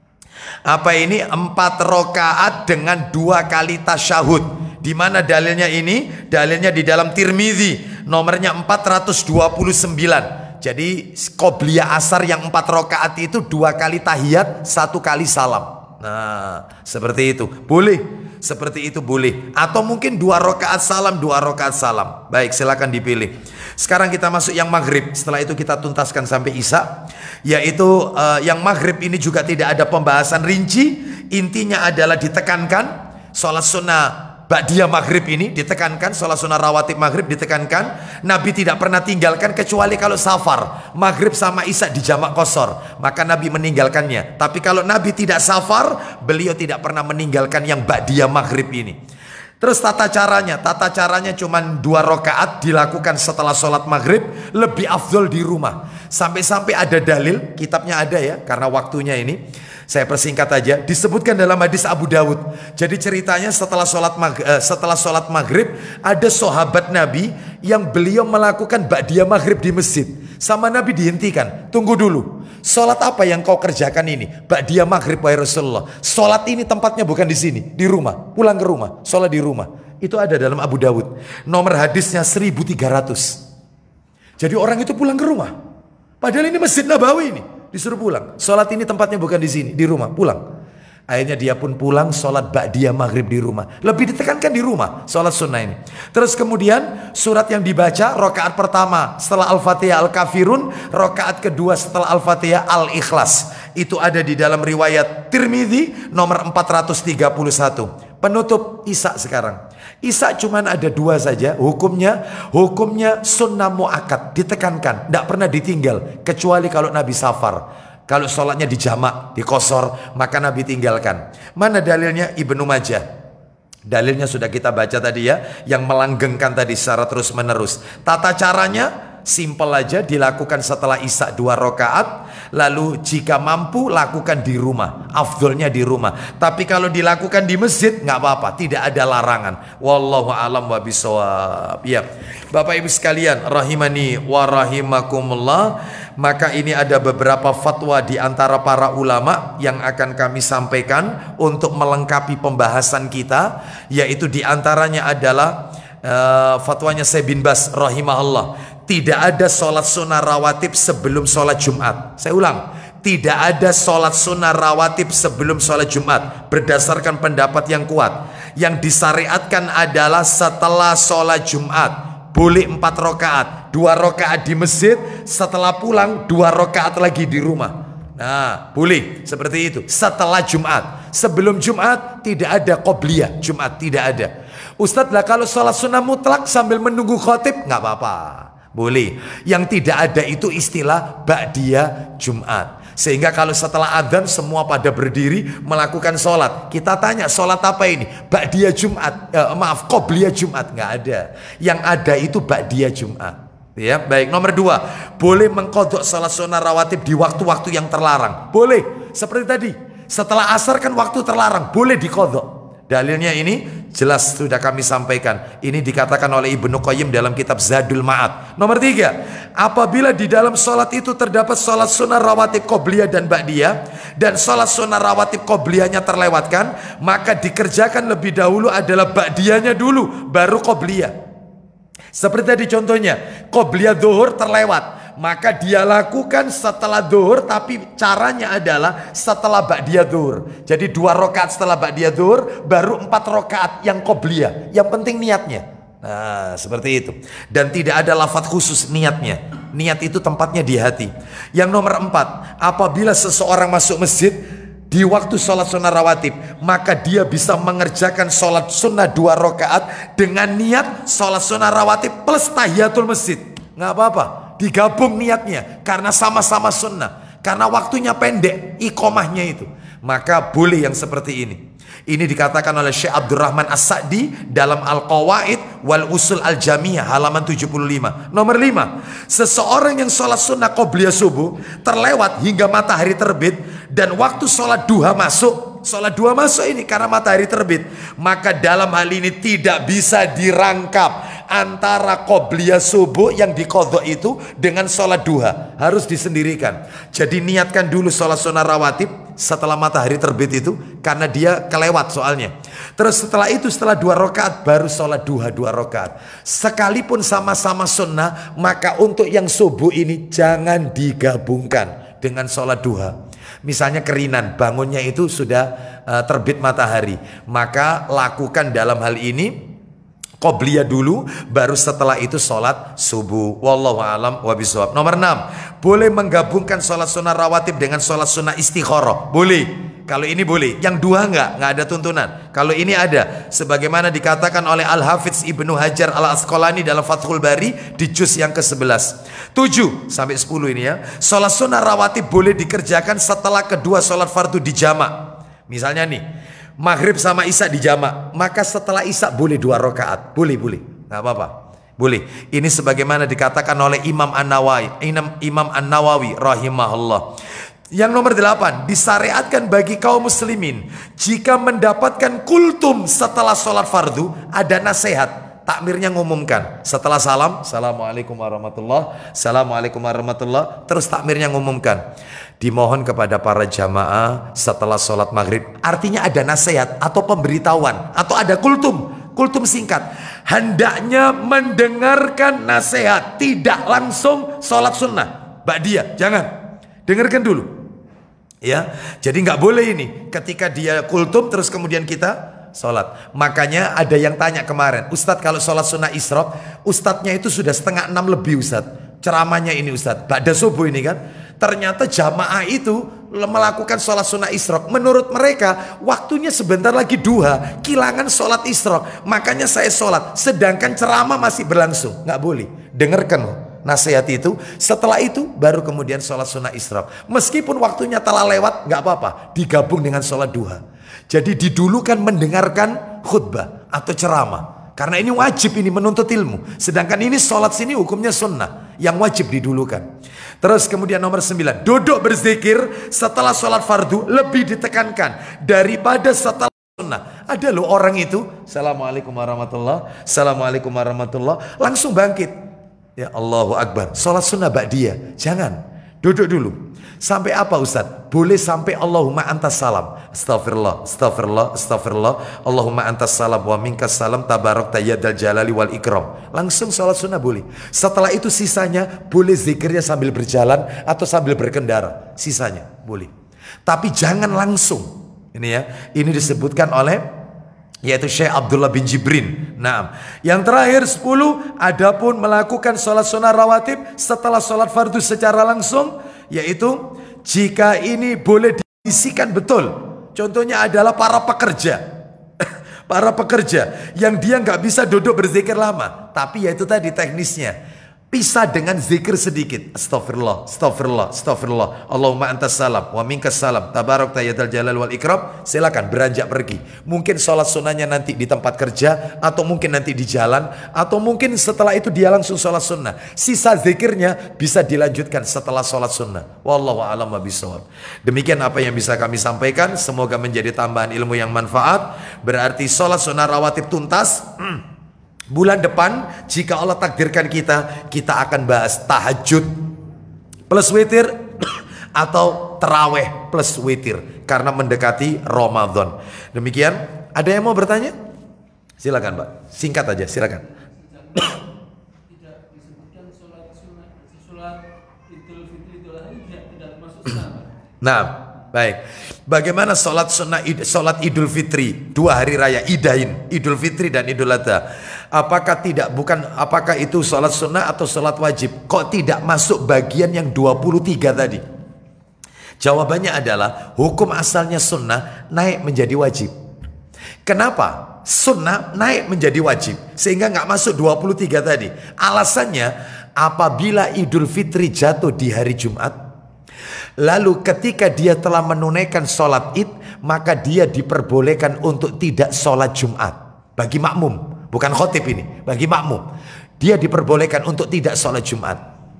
4 rakaat dengan 2 kali tasyahud. Di mana dalilnya ini? Dalilnya di dalam Tirmizi nomornya 429. Jadi qobliyah asar yang 4 rakaat itu 2 kali tahiyat, 1 kali salam. Nah, seperti itu. Boleh. Seperti itu boleh. Atau mungkin 2 rakaat salam, 2 rakaat salam. Baik, silakan dipilih. Sekarang kita masuk yang maghrib. Setelah itu kita tuntaskan sampai isya. Yaitu yang maghrib ini juga tidak ada pembahasan rinci. Intinya adalah ditekankan sholat sunnah ba'diyah maghrib ini ditekankan, sholat sunnah rawatib maghrib ditekankan. Nabi tidak pernah tinggalkan kecuali kalau safar. Maghrib sama isya di jamak qashar, maka Nabi meninggalkannya. Tapi kalau Nabi tidak safar, beliau tidak pernah meninggalkan yang ba'diyah maghrib ini. Terus tata caranya cuma 2 rakaat dilakukan setelah sholat maghrib, lebih afdol di rumah. Sampai-sampai ada dalil, kitabnya ada ya, karena waktunya ini saya persingkat aja, disebutkan dalam hadis Abu Dawud. Jadi ceritanya setelah sholat maghrib ada sahabat Nabi yang beliau melakukan ba'diyah maghrib di masjid. Sama Nabi dihentikan, tunggu dulu, sholat apa yang kau kerjakan ini? Ba'diyah maghrib wahai Rasulullah. Sholat ini tempatnya bukan di sini, di rumah. Pulang ke rumah, sholat di rumah. Itu ada dalam Abu Dawud. Nomor hadisnya 1300. Jadi orang itu pulang ke rumah. Padahal ini Masjid Nabawi ini. Disuruh pulang. Sholat ini tempatnya bukan di sini, di rumah. Pulang. Akhirnya dia pun pulang sholat ba'diyah maghrib di rumah. Lebih ditekankan di rumah sholat sunnah ini. Terus kemudian surat yang dibaca, rakaat pertama setelah Al-Fatihah Al-Kafirun, rakaat kedua setelah Al-Fatihah Al-Ikhlas. Itu ada di dalam riwayat Tirmidzi nomor 431. Penutup isya sekarang. Isya cuman ada 2 saja. Hukumnya sunnah muakkad, ditekankan, tidak pernah ditinggal kecuali kalau Nabi safar. Kalau sholatnya di jamak, di qashar, maka Nabi tinggalkan. Mana dalilnya? Ibnu Majah. Dalilnya sudah kita baca tadi ya, yang melanggengkan tadi secara terus menerus. Tata caranya simple aja, dilakukan setelah isya 2 rakaat. Lalu jika mampu lakukan di rumah, afdolnya di rumah. Tapi kalau dilakukan di masjid nggak apa-apa, tidak ada larangan. Wallahu a'lam wa bishawab. Ya, Bapak Ibu sekalian, rahimani wa rahimakumullah. Maka ini ada beberapa fatwa di antara para ulama yang akan kami sampaikan untuk melengkapi pembahasan kita, yaitu di antaranya adalah fatwanya Syekh bin Baz rahimahullah. Tidak ada sholat sunnah rawatib sebelum sholat Jumat. Saya ulang, tidak ada sholat sunnah rawatib sebelum sholat Jumat. Berdasarkan pendapat yang kuat, yang disyariatkan adalah setelah sholat Jumat. Boleh 4 rakaat, 2 rakaat di masjid, setelah pulang 2 rakaat lagi di rumah. Nah, boleh seperti itu setelah Jumat. Sebelum Jumat tidak ada qobliyah Jumat, tidak ada. Ustadz lah, kalau sholat sunnah mutlak sambil menunggu khotib nggak apa-apa, boleh. Yang tidak ada itu istilah ba'diyah Jumat. Sehingga kalau setelah adzan semua pada berdiri melakukan sholat. Kita tanya, sholat apa ini? Ba'diyah Jumat, qobliyah Jumat. Nggak ada. Yang ada itu ba'diyah Jumat. Ya, baik. Nomor 2, boleh mengqadha sholat sunnah rawatib di waktu-waktu yang terlarang. Boleh. Seperti tadi, setelah asar kan waktu terlarang, boleh diqadha. Dalilnya ini jelas sudah kami sampaikan. Ini dikatakan oleh Ibnu Qayyim dalam kitab Zadul Ma'ad. Nomor 3, apabila di dalam sholat itu terdapat sholat sunnah rawatib qobliyah dan ba'diyah, dan sholat sunnah rawatib qobliyahnya terlewatkan, maka dikerjakan lebih dahulu adalah ba'diyahnya dulu, baru qobliyah. Seperti tadi contohnya, qobliyah zuhur terlewat, maka dia lakukan setelah zuhur, tapi caranya adalah setelah ba'diyah zuhur. Jadi 2 rakaat setelah ba'diyah zuhur, baru 4 rakaat yang qobliyah. Yang penting niatnya. Nah, seperti itu. Dan tidak ada lafaz khusus niatnya. Niat itu tempatnya di hati. Yang nomor 4, apabila seseorang masuk masjid di waktu sholat sunnah rawatib, maka dia bisa mengerjakan sholat sunnah 2 rakaat dengan niat sholat sunnah rawatib plus tahiyatul masjid. Nggak apa-apa, digabung niatnya, karena sama-sama sunnah, karena waktunya pendek iqomahnya itu, maka boleh yang seperti ini. Ini dikatakan oleh Syekh Abdurrahman As-Sa'di dalam Al-Qawaid wal Usul Al-Jamiyah halaman 75. Nomor 5, seseorang yang sholat sunnah qobliyah subuh terlewat hingga matahari terbit, dan waktu sholat duha masuk, sholat duha masuk ini karena matahari terbit, maka dalam hal ini tidak bisa dirangkap antara qobliyah subuh yang diqodho itu dengan sholat duha. Harus disendirikan. Jadi niatkan dulu sholat sunnah rawatib setelah matahari terbit itu, karena dia kelewat soalnya. Terus setelah itu, setelah 2 rakaat baru sholat duha 2 rakaat. Sekalipun sama-sama sunnah, maka untuk yang subuh ini jangan digabungkan dengan sholat duha. Misalnya kerinan, bangunnya itu sudah terbit matahari, maka lakukan dalam hal ini qobliyah dulu, baru setelah itu sholat subuh. Wallahu a'lam wa bishawab. Nomor 6, boleh menggabungkan sholat sunnah rawatib dengan sholat sunnah istikharah. Boleh. Kalau ini boleh. Yang 2 enggak ada tuntunan. Kalau ini ada, sebagaimana dikatakan oleh Al-Hafidz Ibnu Hajar Al-Asqalani dalam Fathul Bari di juz yang ke-11. 7 sampai 10 ini ya. Sholat sunnah rawatib boleh dikerjakan setelah kedua sholat fardu di jamak. Misalnya nih, maghrib sama isya di jamak, maka setelah isya boleh 2 rakaat. Boleh, nggak apa-apa. Boleh. Ini sebagaimana dikatakan oleh Imam An-Nawawi rahimahullah. Yang nomor 8, disyariatkan bagi kaum muslimin jika mendapatkan kultum setelah sholat fardu, ada nasihat. Takmirnya ngumumkan setelah salam, assalamualaikum warahmatullah, assalamualaikum warahmatullah. Terus takmirnya ngumumkan, dimohon kepada para jamaah setelah sholat maghrib. Artinya ada nasihat atau pemberitahuan, atau ada kultum singkat. Hendaknya mendengarkan nasihat, tidak langsung sholat sunnah ba'diyah. Jangan, dengarkan dulu ya. Jadi nggak boleh ini ketika dia kultum terus kemudian kita sholat. Makanya ada yang tanya kemarin, Ustadz kalau sholat sunnah isyraq, Ustadznya itu sudah 5:30 lebih Ustadz, ceramahnya ini Ustadz ba'da subuh ini kan. Ternyata jamaah itu melakukan sholat sunnah isyraq, menurut mereka waktunya sebentar lagi duha, kilangan sholat isyraq, makanya saya sholat sedangkan ceramah masih berlangsung. Nggak boleh. Dengarkan nasihat itu, setelah itu baru kemudian sholat sunnah isyraq. Meskipun waktunya telah lewat, nggak apa-apa, digabung dengan sholat duha. Jadi didulukan mendengarkan khutbah atau ceramah, karena ini wajib, ini menuntut ilmu. Sedangkan ini sholat sini hukumnya sunnah, yang wajib didulukan. Terus kemudian nomor 9, duduk berzikir setelah sholat fardu lebih ditekankan daripada setelah sunnah. Ada loh orang itu, assalamualaikum warahmatullah, assalamualaikum warahmatullah, langsung bangkit. Ya Allahu Akbar, sholat sunnah ba'diyah. Jangan, duduk dulu. Sampai apa Ustaz? Boleh sampai Allahumma antas salam, astagfirullah, astagfirullah, astagfirullah, Allahumma antas salam wa minkas salam, tabarakta ya dzal jalali wal ikram. Langsung sholat sunnah boleh. Setelah itu sisanya boleh zikirnya sambil berjalan atau sambil berkendara. Sisanya boleh. Tapi jangan langsung. Ini ya, ini disebutkan oleh yaitu Syekh Abdullah bin Jibrin. Nah, yang terakhir 10, adapun melakukan sholat sunnah rawatib setelah sholat fardu secara langsung, yaitu jika ini boleh diisikan betul. Contohnya adalah para pekerja, para pekerja yang dia nggak bisa duduk berzikir lama, tapi yaitu tadi teknisnya. Pisah dengan zikir sedikit. Astagfirullah, astagfirullah, astagfirullah, Allahumma antas salam wa minkas salam, tabarakta ya dzal jalal wal ikram. Silakan beranjak pergi. Mungkin sholat sunnahnya nanti di tempat kerja, atau mungkin nanti di jalan, atau mungkin setelah itu dia langsung sholat sunnah. Sisa zikirnya bisa dilanjutkan setelah sholat sunnah. Wallahu a'lam bishawab. Demikian apa yang bisa kami sampaikan. Semoga menjadi tambahan ilmu yang manfaat. Berarti sholat sunnah rawatib tuntas. Bulan depan jika Allah takdirkan kita akan bahas tahajud plus witir atau terawih plus witir, karena mendekati Ramadan. Demikian, ada yang mau bertanya? Silakan Pak, singkat aja silakan. Tidak disebutkan sholat sunnah, sholat Idul Fitri Idul Adha tidak termasuk sunnah. Nah, baik. Bagaimana sholat sunnah, sholat Idul Fitri, 2 hari raya Idain, Idul Fitri dan Idul Adha? Apakah itu sholat sunnah atau sholat wajib? Kok tidak masuk bagian yang 23 tadi? Jawabannya adalah hukum asalnya sunnah naik menjadi wajib. Kenapa? Sunnah naik menjadi wajib sehingga nggak masuk 23 tadi. Alasannya apabila Idul Fitri jatuh di hari Jumat, lalu ketika dia telah menunaikan sholat id, maka dia diperbolehkan untuk tidak sholat Jumat. Bagi makmum, bukan khotib ini, bagi makmum, dia diperbolehkan untuk tidak sholat Jumat.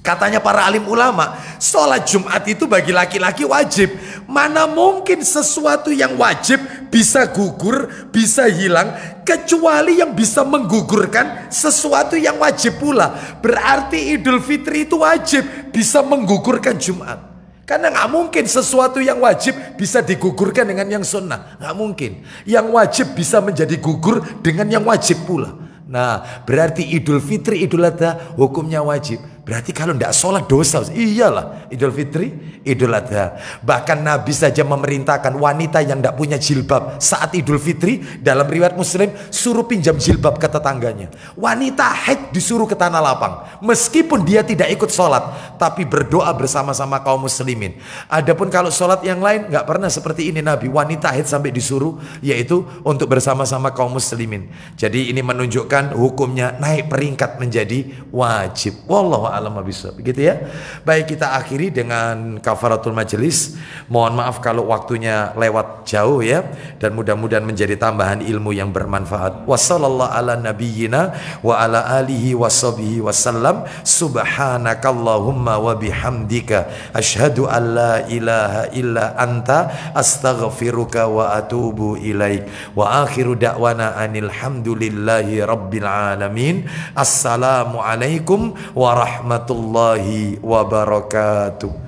Katanya para alim ulama, sholat Jumat itu bagi laki-laki wajib. Mana mungkin sesuatu yang wajib bisa gugur, bisa hilang, kecuali yang bisa menggugurkan sesuatu yang wajib pula. Berarti Idul Fitri itu wajib, bisa menggugurkan Jumat. Karena nggak mungkin sesuatu yang wajib bisa digugurkan dengan yang sunnah. Nggak mungkin. Yang wajib bisa menjadi gugur dengan yang wajib pula. Nah, berarti Idul Fitri, Idul Adha hukumnya wajib. Berarti kalau tidak sholat dosa. Iyalah, Idul Fitri, Idul Adha. Bahkan Nabi saja memerintahkan wanita yang tidak punya jilbab saat Idul Fitri, dalam riwayat Muslim, suruh pinjam jilbab ke tetangganya. Wanita haid disuruh ke tanah lapang, meskipun dia tidak ikut sholat, tapi berdoa bersama-sama kaum muslimin. Adapun kalau sholat yang lain nggak pernah seperti ini Nabi. Wanita haid sampai disuruh, yaitu untuk bersama-sama kaum muslimin. Jadi ini menunjukkan hukumnya naik peringkat menjadi wajib. Wallahu a'lam bishawab. Begitu ya. Baik, kita akhiri dengan kafaratul majelis. Mohon maaf kalau waktunya lewat jauh ya, dan mudah-mudahan menjadi tambahan ilmu yang bermanfaat. Wassallallahu ala nabiyyina wa ala alihi washabihi wasallam. Subhanakallahumma wa bihamdika asyhadu an la ilaha illa anta astaghfiruka wa atubu ilaik. Wa akhiru da'wana anil hamdulillahi rabbil alamin. Assalamualaikum warahmatullahi wabarakatuh.